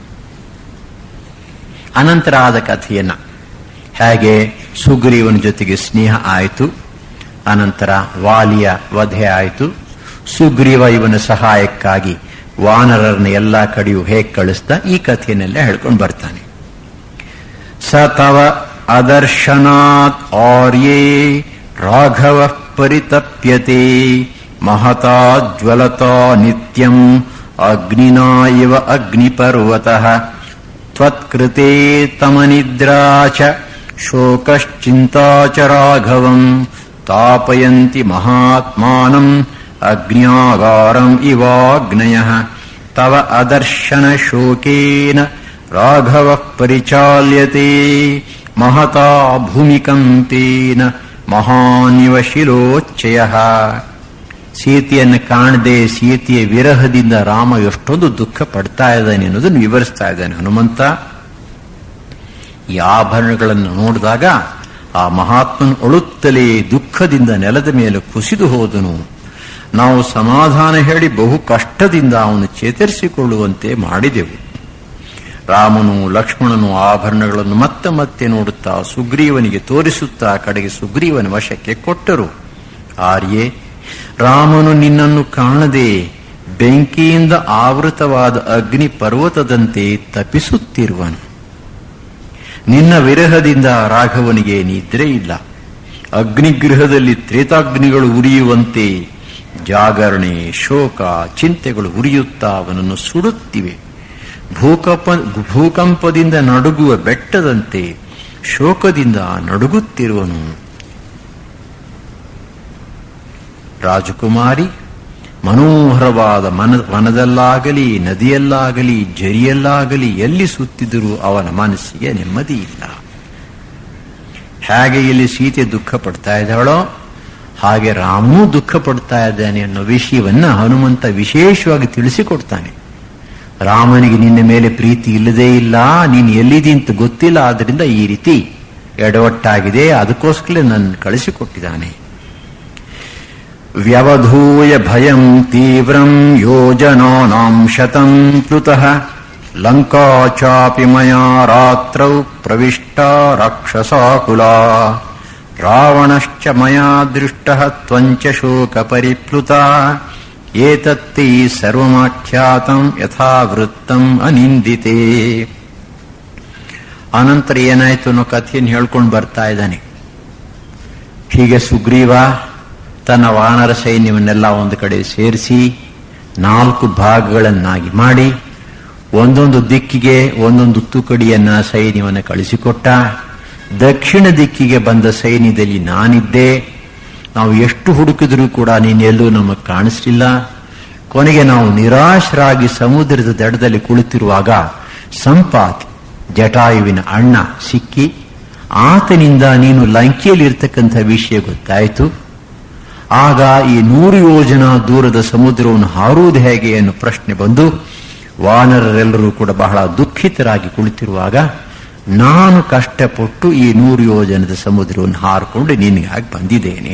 ಅನಂತರ ಆದ ಕಥೆಯನ್ನ ಹೇಗೆ ಸುಗ್ರೀವನ ಜೊತೆಗೆ ಸ್ನೇಹ ಆಯಿತು, ಅನಂತರ ವಾಲಿಯ ವಧೆ ಆಯಿತು, ಸುಗ್ರೀವ ಇವನ ಸಹಾಯಕ್ಕಾಗಿ ವಾನರರನ್ನ ಎಲ್ಲಾ ಕಡೆಯೂ ಹೇಗೆ ಕಳಿಸ್ತಾ ಈ ಕಥೆಯನ್ನೆಲ್ಲ ಹೇಳ್ಕೊಂಡು ಬರ್ತಾನೆ. ಸ ತವ ಅದರ್ಶನಾತ್ ಆರ್ಯೇ ರಾಘವ ಪರಿತಪ್ಯತೆ ಮಹತಾ ಜ್ವಲತಾ ನಿತ್ಯಂ ಅಗ್ನಿನಾ ಇವ ಅಗ್ನಿಪರ್ವತಃ ತ್ವತ್ಕೃತೆ ತಮನಿದ್ರಾ ಚ ಶೋಕಶ್ಚಿಂತಾ ಚ ರಾಘವಂ ತಾಪಯಂತಿ ಮಹಾತ್ಮಾನಂ ಅಗ್ನ್ಯಾಗಾರಂ ಇವಾಗ್ನಯಃ ತವ ಅದರ್ಶನ ಶೋಕೇನ ರಾಘವ ಪರಿಚಾಲ್ಯತೆ ಮಹತಾ ಭೂಮಿಕಂಪೇನ ಮಹಾನಿವ ಶಿಲೋಚ್ಚಯಃ. ಸೀತೆಯನ್ನು ಕಾಣದೆ ಸೀತೆಯ ವಿರಹದಿಂದ ರಾಮ ಎಷ್ಟೊಂದು ದುಃಖ ಪಡ್ತಾ ಇದ್ದಾನೆ ಅನ್ನೋದನ್ನು ವಿವರಿಸ್ತಾ ಇದ್ದಾನೆ ಹನುಮಂತ. ಈ ಆಭರಣಗಳನ್ನು ನೋಡಿದಾಗ ಆ ಮಹಾತ್ಮನು ಅಳುತ್ತಲೇ ದುಃಖದಿಂದ ನೆಲದ ಮೇಲೆ ಕುಸಿದು ಹೋದನು. ನಾವು ಸಮಾಧಾನ ಹೇಳಿ ಬಹು ಕಷ್ಟದಿಂದ ಅವನು ಚೇತರಿಸಿಕೊಳ್ಳುವಂತೆ ಮಾಡಿದೆವು. ರಾಮನು ಲಕ್ಷ್ಮಣನು ಆಭರಣಗಳನ್ನು ಮತ್ತೆ ಮತ್ತೆ ನೋಡುತ್ತಾ ಸುಗ್ರೀವನಿಗೆ ತೋರಿಸುತ್ತಾ ಕಡೆಗೆ ಸುಗ್ರೀವನ ವಶಕ್ಕೆ ಕೊಟ್ಟರು. ಆರ್ಯೆ, ರಾಮನು ನಿನ್ನನ್ನು ಕಾಣದೆ ಬೆಂಕಿಯಿಂದ ಆವೃತವಾದ ಅಗ್ನಿ ಪರ್ವತದಂತೆ ತಪಿಸುತ್ತಿರುವನು. ನಿನ್ನ ವಿರಹದಿಂದ ರಾಘವನಿಗೆ ನಿದ್ರೆ ಇಲ್ಲ. ಅಗ್ನಿಗೃಹದಲ್ಲಿ ತ್ರೇತಾಗ್ನಿಗಳು ಉರಿಯುವಂತೆ ಜಾಗರಣೆ, ಶೋಕ, ಚಿಂತೆಗಳು ಉರಿಯುತ್ತಾ ಅವನನ್ನು ಸುಡುತ್ತಿವೆ. ಭೂಕಂಪದಿಂದ ನಡುಗುವ ಬೆಟ್ಟದಂತೆ ಶೋಕದಿಂದ ನಡುಗುತ್ತಿರುವನು. ರಾಜಕುಮಾರಿ, ಮನೋಹರವಾದ ವನದಲ್ಲಾಗಲಿ ನದಿಯಲ್ಲಾಗಲಿ ಝರಿಯಲ್ಲಾಗಲಿ ಎಲ್ಲಿ ಸುತ್ತಿದರೂ ಅವನ ಮನಸ್ಸಿಗೆ ನೆಮ್ಮದಿ ಇಲ್ಲ. ಹೇಗೆ ಇಲ್ಲಿ ಸೀತೆ ದುಃಖ ಪಡ್ತಾ ಇದ್ದಾಳೋ ಹಾಗೆ ರಾಮನೂ ದುಃಖ ಪಡ್ತಾ ಇದ್ದಾನೆ ಅನ್ನೋ ವಿಷಯವನ್ನ ಹನುಮಂತ ವಿಶೇಷವಾಗಿ ತಿಳಿಸಿಕೊಡ್ತಾನೆ. ರಾಮನಿಗೆ ನಿನ್ನ ಮೇಲೆ ಪ್ರೀತಿ ಇಲ್ಲದೇ ಇಲ್ಲ, ನೀನು ಎಲ್ಲಿದಿ ಅಂತ ಗೊತ್ತಿಲ್ಲ, ಆದ್ರಿಂದ ಈ ರೀತಿ ಎಡವಟ್ಟಾಗಿದೆ, ಅದಕ್ಕೋಸ್ಕರ ನನ್ನ ಕಳಿಸಿಕೊಟ್ಟಿದ್ದಾನೆ. ವ್ಯವಧೂಯ ಭಯಂ ತೀವ್ರಂ ಯೋಜನಾನಾಂ ಶತಂ ಪ್ಲುತಃ ಲಂಕಾ ಚಾಪಿ ಮಯಾ ರಾತ್ರೌ ಪ್ರವಿಷ್ಟ ರಾಕ್ಷಸಾಕುಲಾ ರಾವಣಶ್ಚ ಮಯಾ ದೃಷ್ಟಃ ತ್ವಂಚ ಶೋಕ ಪರಿಪ್ಲುತ ಏತತ್ತೈ ಸರ್ವಮಾಖ್ಯಾತಂ ಯಥಾವೃತ್ತಂ ಅನಿಂದಿತೆ. ಅನಂತರ ಏನಾಯ್ತು ಅನ್ನೋ ಕಥೆಯನ್ನು ಹೇಳ್ಕೊಂಡು ಬರ್ತಾ ಇದ್ದಾನೆ. ಹೀಗೆ ಸುಗ್ರೀವ ತನ್ನ ವಾನರ ಸೈನ್ಯವನ್ನೆಲ್ಲ ಒಂದು ಕಡೆ ಸೇರಿಸಿ 4 ಭಾಗಗಳನ್ನಾಗಿ ಮಾಡಿ ಒಂದೊಂದು ದಿಕ್ಕಿಗೆ ಒಂದೊಂದು ತುಕಡಿಯನ್ನ ಸೈನ್ಯವನ್ನು ಕಳಿಸಿಕೊಟ್ಟ. ದಕ್ಷಿಣ ದಿಕ್ಕಿಗೆ ಬಂದ ಸೈನ್ಯದಲ್ಲಿ ನಾನಿದ್ದೆ. ನಾವು ಎಷ್ಟು ಹುಡುಕಿದ್ರೂ ಕೂಡ ನೀನೆಲ್ಲೂ ನಮಗೆ ಕಾಣಿಸಲಿಲ್ಲ. ಕೊನೆಗೆ ನಾವು ನಿರಾಶರಾಗಿ ಸಮುದ್ರದ ದಡದಲ್ಲಿ ಕುಳಿತಿರುವಾಗ ಸಂಪಾತಿ ಜಟಾಯುವಿನ ಅಣ್ಣ ಸಿಕ್ಕಿ ಆತನಿಂದ ನೀನು ಲಂಕೆಯಲ್ಲಿ ಇರ್ತಕ್ಕಂಥ ವಿಷಯ ಗೊತ್ತಾಯಿತು. ಆಗ ಈ 100 ಯೋಜನ ದೂರದ ಸಮುದ್ರವನ್ನು ಹಾರುವುದು ಹೇಗೆ ಅನ್ನೋ ಪ್ರಶ್ನೆ ಬಂದು ವಾನರರೆಲ್ಲರೂ ಕೂಡ ಬಹಳ ದುಃಖಿತರಾಗಿ ಕುಳಿತಿರುವಾಗ ನಾನು ಕಷ್ಟಪಟ್ಟು ಈ 100 ಯೋಜನದ ಸಮುದ್ರವನ್ನು ಹಾರಿಕೊಂಡು ನಿನಗಾಗಿ ಬಂದಿದ್ದೇನೆ.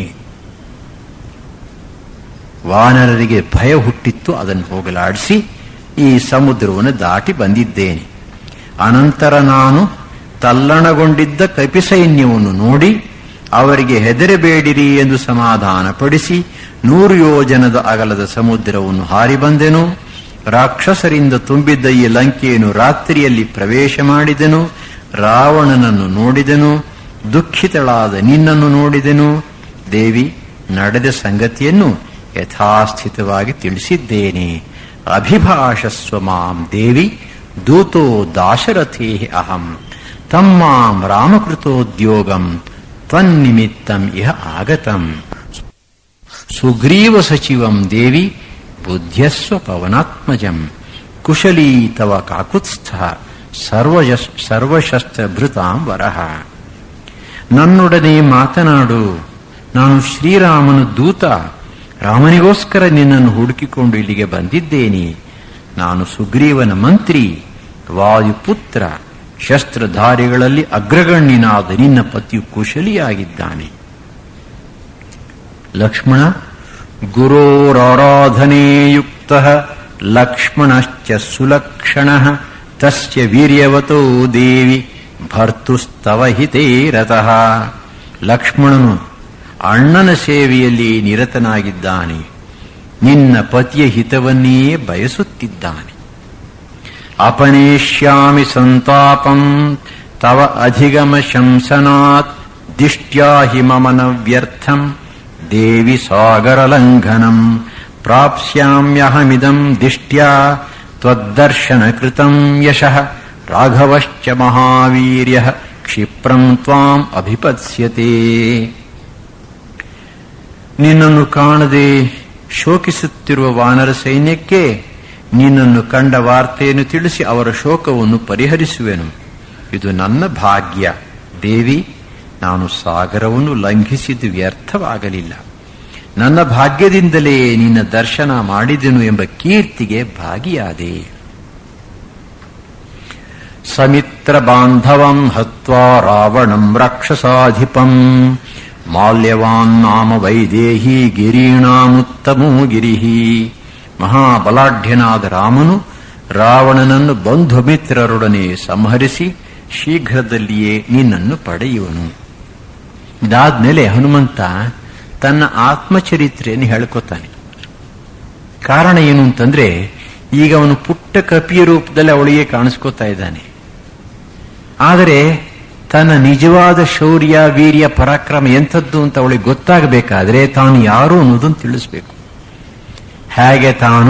ವಾನರರಿಗೆ ಭಯ ಹುಟ್ಟಿತ್ತು, ಅದನ್ನು ಹೋಗಲಾಡಿಸಿ ಈ ಸಮುದ್ರವನ್ನು ದಾಟಿ ಬಂದಿದ್ದೇನೆ. ಅನಂತರ ನಾನು ತಲ್ಲಣಗೊಂಡಿದ್ದ ಕಪಿಸೈನ್ಯವನ್ನು ನೋಡಿ ಅವರಿಗೆ ಹೆದರಬೇಡಿರಿ ಎಂದು ಸಮಾಧಾನಪಡಿಸಿ 100 ಯೋಜನದ ಅಗಲದ ಸಮುದ್ರವನ್ನು ಹಾರಿ ಬಂದೆನು. ರಾಕ್ಷಸರಿಂದ ತುಂಬಿದ್ದ ಈ ಲಂಕೆಯನ್ನು ರಾತ್ರಿಯಲ್ಲಿ ಪ್ರವೇಶ ಮಾಡಿದೆನು. ರಾವಣನನ್ನು ನೋಡಿದೆನು, ದುಃಖಿತಳಾದ ನಿನ್ನನ್ನು ನೋಡಿದೆನು. ದೇವಿ, ನಡೆದ ಸಂಗತಿಯನ್ನು ಯಥಾಸ್ಥಿತವಾಗಿ ತಿಳಿಸಿದ್ದೇನೆ. ಅಭಿಭಾಷಸ್ವ ಮಾಂ ದೇವಿ ದೂತೋ ದಾಶರಥೇ ಅಹಂ ತಮ್ಮಾಂ ರಾಮಕೃತೋದ್ಯೋಗಂ ತ್ವನ್ನಿಮಿತ್ತಂ ಇಹ ಆಗತಂ. ಸುಗ್ರೀವ ಸಚಿವಂ ದೇವಿ ಬುದ್ಧ್ಯಸ್ವ ಪವನಾತ್ಮಜಂ ಕುಶಲೀ ತವ ಕಾಕುತ್ಸ್ಥ ಸರ್ವಶಸ್ತ್ರಭೃತಾಂ ವರಹ. ನನ್ನೊಡನೆ ಮಾತನಾಡು, ನಾನು ಶ್ರೀರಾಮನ ದೂತ, ರಾಮನಿಗೋಸ್ಕರ ನಿನ್ನನ್ನು ಹುಡುಕಿಕೊಂಡು ಇಲ್ಲಿಗೆ ಬಂದಿದ್ದೇನೆ. ನಾನು ಸುಗ್ರೀವನ ಮಂತ್ರಿ, ವಾಯುಪುತ್ರ, ಶಸ್ತ್ರಧಾರಿಗಳಲ್ಲಿ ಅಗ್ರಗಣ್ಯನಾದ ನಿನ್ನ ಪತಿಯು ಕುಶಲಿಯಾಗಿದ್ದಾನೆ. ಲಕ್ಷ್ಮಣ, ಗುರೋರಾರಾಧನೆ ಯುಕ್ತಃ ಲಕ್ಷ್ಮಣಶ್ಚ ಸುಲಕ್ಷಣಃ ತಸ್ಯ ವೀರ್ಯವತೋ ದೇವಿ ಭರ್ತುಸ್ತವ ಹಿತೇ ರತಃ. ಲಕ್ಷ್ಮಣನು ಅಣ್ಣನ ಸೇವೆಯಲ್ಲಿ ನಿರತನಾಗಿದ್ದಾನೆ, ನಿನ್ನ ಪತಿಯ ಹಿತವನ್ನೇ ಬಯಸುತ್ತಿದ್ದಾನೆ. ಅಪನೇಷ್ಯಾಮಿ ಸಂತಾಪಂ ತವ ಅಧಿಗಮ ಶಂಸನಾತ್ ದಿಷ್ಟ್ಯಾ ಹಿ ಮಮನ ವ್ಯರ್ಥಂ ದೇವಿ ಸಾಗರ ಲಂಘನಂ ಪ್ರಾಪ್ಸ್ಯಾಮ್ಯಹಮಿದಂ ದಿಷ್ಟ್ಯಾ ತ್ವದ್ದರ್ಶನ ಕೃತಂ ಯಶಃ ರಾಘವಶ್ಚ ಮಹಾವೀರ್ಯಃ ಕ್ಷಿಪ್ರಂ ತ್ವಾಂ ಅಭಿಪತ್ಸ್ಯತೆ. ನಿನ್ನನ್ನು ಕಾಣದೆ ಶೋಕಿಸುತ್ತಿರುವ ವಾನರ ಸೈನ್ಯಕ್ಕೆ ನಿನ್ನನ್ನು ಕಂಡ ವಾರ್ತೆಯನ್ನು ತಿಳಿಸಿ ಅವರ ಶೋಕವನ್ನು ಪರಿಹರಿಸುವೆನು. ಇದು ನನ್ನ ಭಾಗ್ಯ. ದೇವಿ, ನಾನು ಸಾಗರವನ್ನು ಲಂಘಿಸಿದ್ದು ವ್ಯರ್ಥವಾಗಲಿಲ್ಲ. ನನ್ನ ಭಾಗ್ಯದಿಂದಲೇ ನಿನ್ನ ದರ್ಶನ ಮಾಡಿದೆನು ಎಂಬ ಕೀರ್ತಿಗೆ ಭಾಗಿಯಾದೆ. ಸಮಿತ್ರ ಬಾಂಧವಂ ಹತ್ವಾ ರಾವಣಂ ರಾಕ್ಷಸಾಧಿಪಂ ಮಾಲ್ಯವಾನ್ ನಾಮ ವೈದೇಹಿ ಗಿರೀಣಾಮುತ್ತಮೋ ಗಿರಿಹಿ. ಮಹಾಬಲಾಢ್ಯನಾದ ರಾಮನು ರಾವಣನನ್ನು ಬಂಧು ಮಿತ್ರರೊಡನೆ ಸಂಹರಿಸಿ ಶೀಘ್ರದಲ್ಲಿಯೇ ನಿನ್ನನ್ನು ಪಡೆಯುವನು. ಇದಾದ್ಮೇಲೆ ಹನುಮಂತ ತನ್ನ ಆತ್ಮಚರಿತ್ರೆಯನ್ನು ಹೇಳ್ಕೊತಾನೆ. ಕಾರಣ ಏನು ಅಂತಂದ್ರೆ, ಈಗ ಅವನು ಪುಟ್ಟ ಕಪಿಯ ರೂಪದಲ್ಲಿ ಅವಳಿಗೆ ಕಾಣಿಸ್ಕೋತಾ ಇದ್ದಾನೆ. ಆದರೆ ತನ್ನ ನಿಜವಾದ ಶೌರ್ಯ, ವೀರ್ಯ, ಪರಾಕ್ರಮ ಎಂಥದ್ದು ಅಂತ ಅವಳಿಗೆ ಗೊತ್ತಾಗಬೇಕಾದ್ರೆ ತಾನು ಯಾರು ಅನ್ನೋದನ್ನು ತಿಳಿಸಬೇಕು. ಹೇಗೆ ತಾನು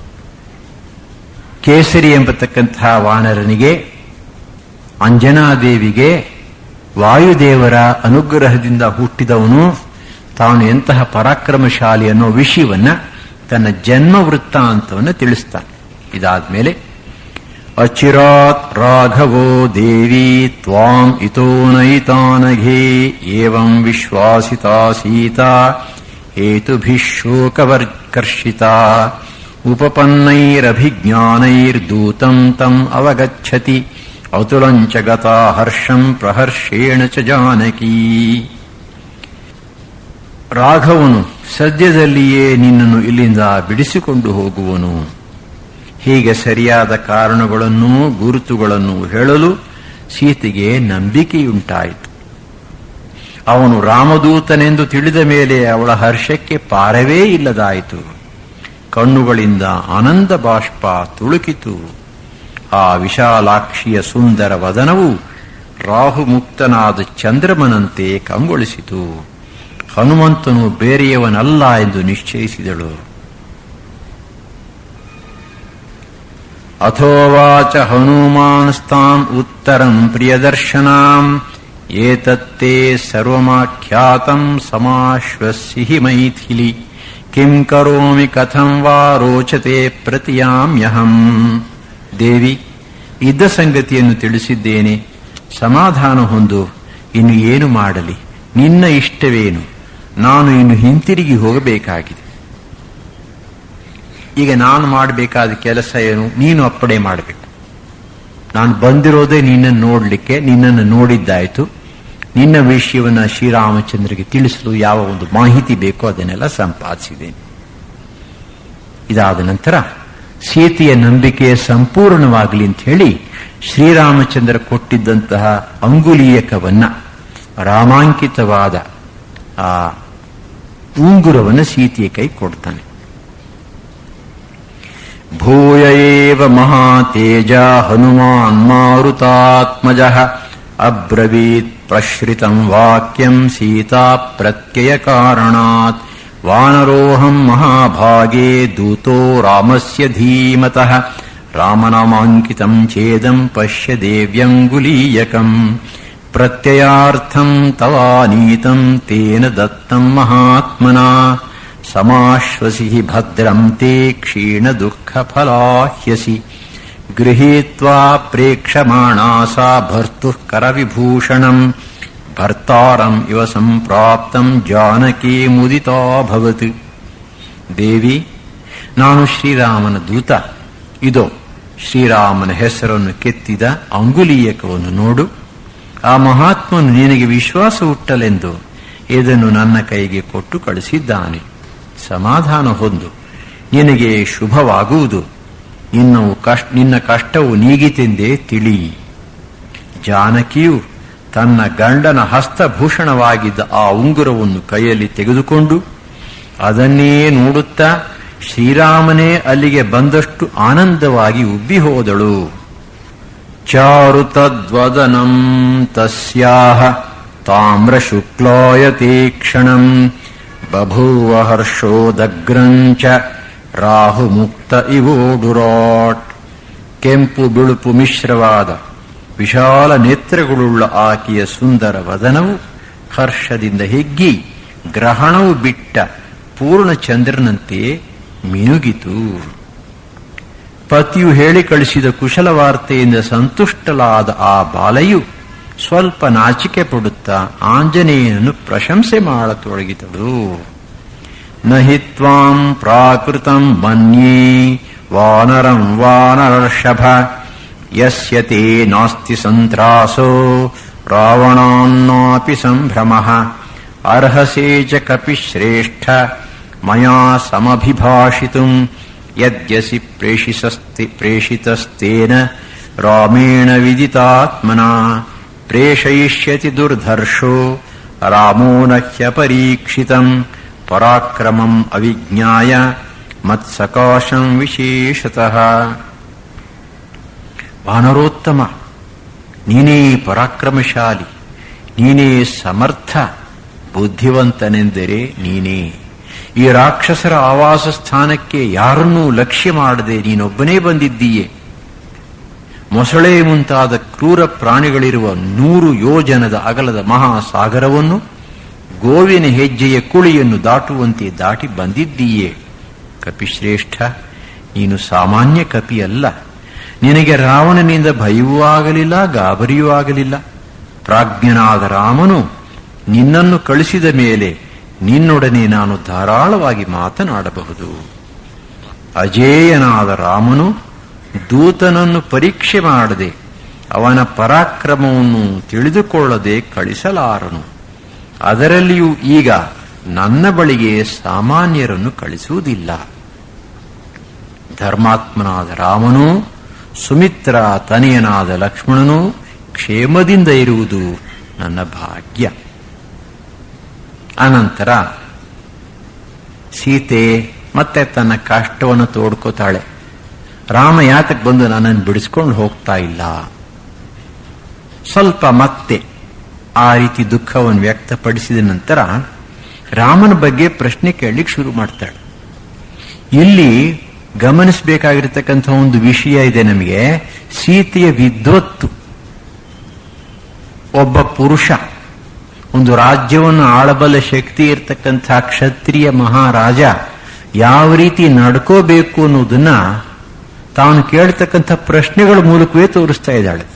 ಕೇಸರಿ ಎಂಬತಕ್ಕಂತಹ ವಾನರನಿಗೆ, ಅಂಜನಾದೇವಿಗೆ ವಾಯುದೇವರ ಅನುಗ್ರಹದಿಂದ ಹುಟ್ಟಿದವನು, ತಾನು ಎಂತಹ ಪರಾಕ್ರಮಶಾಲಿ ಅನ್ನೋ ವಿಷಯವನ್ನ ತನ್ನ ಜನ್ಮ ವೃತ್ತಾಂತವನ್ನು ತಿಳಿಸ್ತಾನೆ. ಇದಾದ್ಮೇಲೆ ಅಚಿರಾತ್ ರಾಘವೋ ದೇವಿ ತ್ವಾಂ ಇತೋ ನೈತಾನಘೇ ಏವಂ ವಿಶ್ವಾಸಿತಾ ಸೀತಾ ಹೇತುಭಿಃ ಶೋಕವರ್ಕರ್ಷಿತಾ ಉಪಪನ್ನೈರಭಿಜ್ಞಾನೈರ್ದೂತಂ ತಂ ಅವಗಚ್ಚತಿ ಅತುಲಂಚ ಗತಾ ಹರ್ಷಂ ಪ್ರಹರ್ಷೇಣ ಚ ಜಾನಕಿ. ರಾಘವನು ಸದ್ಯದಲ್ಲಿಯೇ ನಿನ್ನನ್ನು ಇಲ್ಲಿಂದ ಬಿಡಿಸಿಕೊಂಡು ಹೋಗುವನು. ಹೀಗೆ ಸರಿಯಾದ ಕಾರಣಗಳನ್ನು ಗುರುತುಗಳನ್ನು ಹೇಳಲು ಸೀತೆಗೆ ನಂಬಿಕೆಯುಂಟಾಯಿತು. ಅವನು ರಾಮದೂತನೆಂದು ತಿಳಿದ ಮೇಲೆ ಅವಳ ಹರ್ಷಕ್ಕೆ ಪಾರವೇ ಇಲ್ಲದಾಯಿತು. ಕಣ್ಣುಗಳಿಂದ ಆನಂದ ಬಾಷ್ಪ ತುಳುಕಿತು. ಆ ವಿಶಾಲಾಕ್ಷಿಯ ಸುಂದರ ವದನವು ರಾಹುಮುಕ್ತನಾದ ಚಂದ್ರಮನಂತೆ ಕಂಗೊಳಿಸಿತು. ಹನುಮಂತನು ಬೇರೆಯವನಲ್ಲ ಎಂದು ನಿಶ್ಚಯಿಸಿದಳು. ಅಥೋವಾಚ ಹನುಮಾನ್ಸ್ತಾಂ ಉತ್ತರಂ ಪ್ರಿಯದರ್ಶನಾಂ ಏತತ್ತೇ ಸರ್ವಮಾಖ್ಯಾತಂ ಸಮಾಶ್ವಸ್ಸಿ ಮೈಥಿಲಿ ಕಿಂ ಕರೋಮಿ ಕಥಂ ವಾ ರೋಚತೆ ಪ್ರತಿಯಾಮ್ಯಹಂ. ದೇವಿ, ಇದ್ದ ಸಂಗತಿಯನ್ನು ತಿಳಿಸಿದ್ದೇನೆ, ಸಮಾಧಾನ ಹೊಂದು. ಇನ್ನು ಏನು ಮಾಡಲಿ? ನಿನ್ನ ಇಷ್ಟವೇನು? ನಾನು ಇನ್ನು ಹಿಂತಿರುಗಿ ಹೋಗಬೇಕಾಗಿದೆ. ಈಗ ನಾನು ಮಾಡಬೇಕಾದ ಕೆಲಸ ಏನು? ನೀನು ಅಪ್ಪಣೆ ಮಾಡಬೇಕು. ನಾನು ಬಂದಿರೋದೇ ನಿನ್ನನ್ನು ನೋಡಲಿಕ್ಕೆ. ನಿನ್ನನ್ನು ನೋಡಿದ್ದಾಯಿತು. ನಿನ್ನ ವಿಷಯವನ್ನು ಶ್ರೀರಾಮಚಂದ್ರಗೆ ತಿಳಿಸಲು ಯಾವ ಒಂದು ಮಾಹಿತಿ ಬೇಕೋ ಅದನ್ನೆಲ್ಲ ಸಂಪಾದಿಸಿದ್ದೇನೆ. ಇದಾದ ನಂತರ ಸೀತೆಯ ನಂಬಿಕೆ ಸಂಪೂರ್ಣವಾಗಲಿ ಅಂತ ಹೇಳಿ ಶ್ರೀರಾಮಚಂದ್ರ ಕೊಟ್ಟಿದ್ದಂತಹ ಅಂಗುಲೀಯಕವನ್ನ, ರಾಮಾಂಕಿತವಾದ ಆ ಉಂಗುರವನ್ನು ಸೀತೆಯ ಕೈ ಕೊಡ್ತಾನೆ. ಭೂಯ ಏವ ಮಹಾತೇಜ ಹನುಮಾನ್ ಮಾರುತಾತ್ಮಜಃ ಅಬ್ರವೀತ್ ಪ್ರಶ್ರಿತಂ ವಾಕ್ಯಂ ಸೀತಾ ಪ್ರತ್ಯಯ ಕಾರಣಾತ್ ವಾನರೋಹಂ ಮಹಾಭಾಗೇ ದೂತೋ ರಾಮಸ್ಯ ಧೀಮತಃ ರಾಮನಾಮಾಂಕಿತಂ ಛೇದಂ ಪಶ್ಯ ದೇವ್ಯಂಗುಲೀಯಕಂ ಪ್ರತ್ಯಯಾರ್ಥಂ ತವಾನೀತಂ ತೇನ ದತ್ತಂ ಮಹಾತ್ಮನಾ ಸಮಾಶ್ವಸಿ ಭದ್ರಂ ತೇ ಕ್ಷೀಣ ದುಃಖ ಫಲಾಹ್ಯಸಿ ಗೃಹೀತ್ವಾ ಪ್ರೇಕ್ಷಮಾಣಾ ಸಾ ಭರ್ತುಃ ಕರವಿಭೂಷಣಂ ಭರ್ತಾರಂ ಇವ ಸಂಪ್ರಾಪ್ತಂ ಜಾನಕಿ ಮುದಿತಾಭವತ್. ದೇವಿ, ನಾನು ಶ್ರೀರಾಮನ ದೂತ. ಇದೋ ಶ್ರೀರಾಮನ ಹೆಸರನ್ನು ಕೆತ್ತಿದ ಅಂಗುಲೀಯಕವನ್ನು ನೋಡು. ಆ ಮಹಾತ್ಮನು ನಿನಗೆ ವಿಶ್ವಾಸ ಹುಟ್ಟಲೆಂದು ಇದನ್ನು ನನ್ನ ಕೈಗೆ ಕೊಟ್ಟು ಕಳಿಸಿದ್ದಾನೆ. ಸಮಾಧಾನ ಹೊಂದು, ನಿನಗೆ ಶುಭವಾಗುವುದು. ನಿನ್ನ ಕಷ್ಟವು ನೀಗಿತೆಂದೇ ತಿಳಿ. ಜಾನಕಿಯು ತನ್ನ ಗಂಡನ ಹಸ್ತಭೂಷಣವಾಗಿದ್ದ ಆ ಉಂಗುರವನ್ನು ಕೈಯಲ್ಲಿ ತೆಗೆದುಕೊಂಡು ಅದನ್ನೇ ನೋಡುತ್ತಾ ಶ್ರೀರಾಮನೇ ಅಲ್ಲಿಗೆ ಬಂದಷ್ಟು ಆನಂದವಾಗಿ ಉಬ್ಬಿ ಹೋದಳು. ಚಾರು ತದ್ವದನಂ ತಸ್ಯಾಹ ತಾಮ್ರ ಶುಕ್ಲಾಯತೆ ಕ್ಷಣಂ ಬಭೂವ ಹರ್ಷೋದಗ್ರಂಚ ರಾಹು ಮುಕ್ತ ಇವೋಡುರಾಟ್. ಕೆಂಪು ಬಿಳುಪು ಮಿಶ್ರವಾದ ವಿಶಾಲ ನೇತ್ರಗಳುಳ್ಳ ಆಕೆಯ ಸುಂದರ ವದನವು ಹರ್ಷದಿಂದ ಹಿಗ್ಗಿ ಗ್ರಹಣವು ಬಿಟ್ಟ ಪೂರ್ಣ ಚಂದ್ರನಂತೆ ಮಿನುಗಿತು. ಪತಿಯು ಹೇಳಿ ಕಳಿಸಿದ ಕುಶಲ ವಾರ್ತೆಯಿಂದ ಸಂತುಷ್ಟಳಾದ ಆ ಬಾಲೆಯು ಸ್ವಲ್ಪ ನಾಚಿಕೆ ಪಡುತ್ತಾ ಆಂಜನೇಯನನ್ನು ಪ್ರಶಂಸೆ ಮಾಡತೊಡಗಿದಳು. ನಹಿ ತ್ವಾಂ ಪ್ರಾಕೃತಂ ಮನ್ಯೇ ವಾನರಂ ವಾನರರ್ಷಭ ಯಸ್ಯ ತೇ ನಾಸ್ತಿ ಸಂತ್ರಾಸೋ ರಾವಣಾನ್ನಾಪಿ ಸಂಭ್ರಮಃ ಅರ್ಹಸೇ ಚ ಕಪಿಶ್ರೇಷ್ಠ ಮಯಾ ಸಮಭಿಭಾಷಿತುಂ ಯದ್ಯಸಿ ಪ್ರೇಷಿತಸ್ತೇನ ರಾಮೇಣ ವಿದಿತಾತ್ಮನಾ ಪ್ರೇಷಯಿಷ್ಯತಿ ದುರ್ಧರ್ಷೋ ರಾಮೋ ನ ಹ್ಯಪರೀಕ್ಷಿತಂ ಪರಾಕ್ರಮಂ ಅವಿಜ್ಞಾಯ ಮತ್ಸಕಾಶಂ ವಿಶೇಷತಃ. ವಾನರೋತ್ತಮ, ನೀನೇ ಪರಾಕ್ರಮಶಾಲಿ, ನೀನೇ ಸಮರ್ಥ, ಬುದ್ಧಿವಂತನೆಂದರೆ ನೀನೇ. ಈ ರಾಕ್ಷಸರ ಆವಾಸ ಸ್ಥಾನಕ್ಕೆ ಯಾರನ್ನೂ ಲಕ್ಷ್ಯ ಮಾಡದೆ ನೀನೊಬ್ಬನೇ ಬಂದಿದ್ದೀಯೆ. ಮೊಸಳೆ ಮುಂತಾದ ಕ್ರೂರ ಪ್ರಾಣಿಗಳಿರುವ 100 ಯೋಜನದ ಅಗಲದ ಮಹಾಸಾಗರವನ್ನು ಗೋವಿನ ಹೆಜ್ಜೆಯ ಕುಳಿಯನ್ನು ದಾಟುವಂತೆ ದಾಟಿ ಬಂದಿದ್ದೀಯೆ. ಕಪಿಶ್ರೇಷ್ಠ, ನೀನು ಸಾಮಾನ್ಯ ಕಪಿಯಲ್ಲ. ನಿನಗೆ ರಾವಣನಿಂದ ಭಯವೂ ಆಗಲಿಲ್ಲ, ಗಾಬರಿಯೂ ಆಗಲಿಲ್ಲ. ಪ್ರಾಜ್ಞನಾದ ರಾಮನು ನಿನ್ನನ್ನು ಕಳಿಸಿದ ಮೇಲೆ ನಿನ್ನೊಡನೆ ನಾನು ಧಾರಾಳವಾಗಿ ಮಾತನಾಡಬಹುದು. ಅಜೇಯನಾದ ರಾಮನು ದೂತನನ್ನು ಪರೀಕ್ಷೆ ಮಾಡದೆ ಅವನ ಪರಾಕ್ರಮವನ್ನು ತಿಳಿದುಕೊಳ್ಳದೆ ಕಳಿಸಲಾರನು. ಅದರಲ್ಲಿಯೂ ಈಗ ನನ್ನ ಬಳಿಗೆ ಸಾಮಾನ್ಯರನ್ನು ಕಳಿಸುವುದಿಲ್ಲ. ಧರ್ಮಾತ್ಮನಾದ ರಾಮನು, ಸುಮಿತ್ರ ತನೆಯನಾದ ಲಕ್ಷ್ಮಣನು ಕ್ಷೇಮದಿಂದ ಇರುವುದು ನನ್ನ ಭಾಗ್ಯ. ಅನಂತರ ಸೀತೆ ಮತ್ತೆ ತನ್ನ ಕಷ್ಟವನ್ನು ತೋಡ್ಕೋತಾಳೆ. ರಾಮ ಯಾತಕ್ಕೆ ಬಂದು ನನ್ನನ್ನು ಬಿಡಿಸ್ಕೊಂಡು ಹೋಗ್ತಾ ಇಲ್ಲ? ಸ್ವಲ್ಪ ಮತ್ತೆ ಆ ರೀತಿ ದುಃಖವನ್ನು ವ್ಯಕ್ತಪಡಿಸಿದ ನಂತರ ರಾಮನ ಬಗ್ಗೆ ಪ್ರಶ್ನೆ ಕೇಳಲಿಕ್ಕೆ ಶುರು ಮಾಡ್ತಾಳೆ. ಇಲ್ಲಿ ಗಮನಿಸಬೇಕಾಗಿರ್ತಕ್ಕಂಥ ಒಂದು ವಿಷಯ ಇದೆ ನಮಗೆ. ಸೀತೆಯ ವಿದ್ವತ್ತು. ಒಬ್ಬ ಪುರುಷ ಒಂದು ರಾಜ್ಯವನ್ನು ಆಳಬಲ್ಲ ಶಕ್ತಿ ಇರತಕ್ಕಂಥ ಕ್ಷತ್ರಿಯ ಮಹಾರಾಜ ಯಾವ ರೀತಿ ನಡ್ಕೋಬೇಕು ಅನ್ನೋದನ್ನ ತಾನು ಕೇಳ್ತಕ್ಕಂಥ ಪ್ರಶ್ನೆಗಳ ಮೂಲಕವೇ ತೋರಿಸ್ತಾ ಇದ್ದಾಳೆ.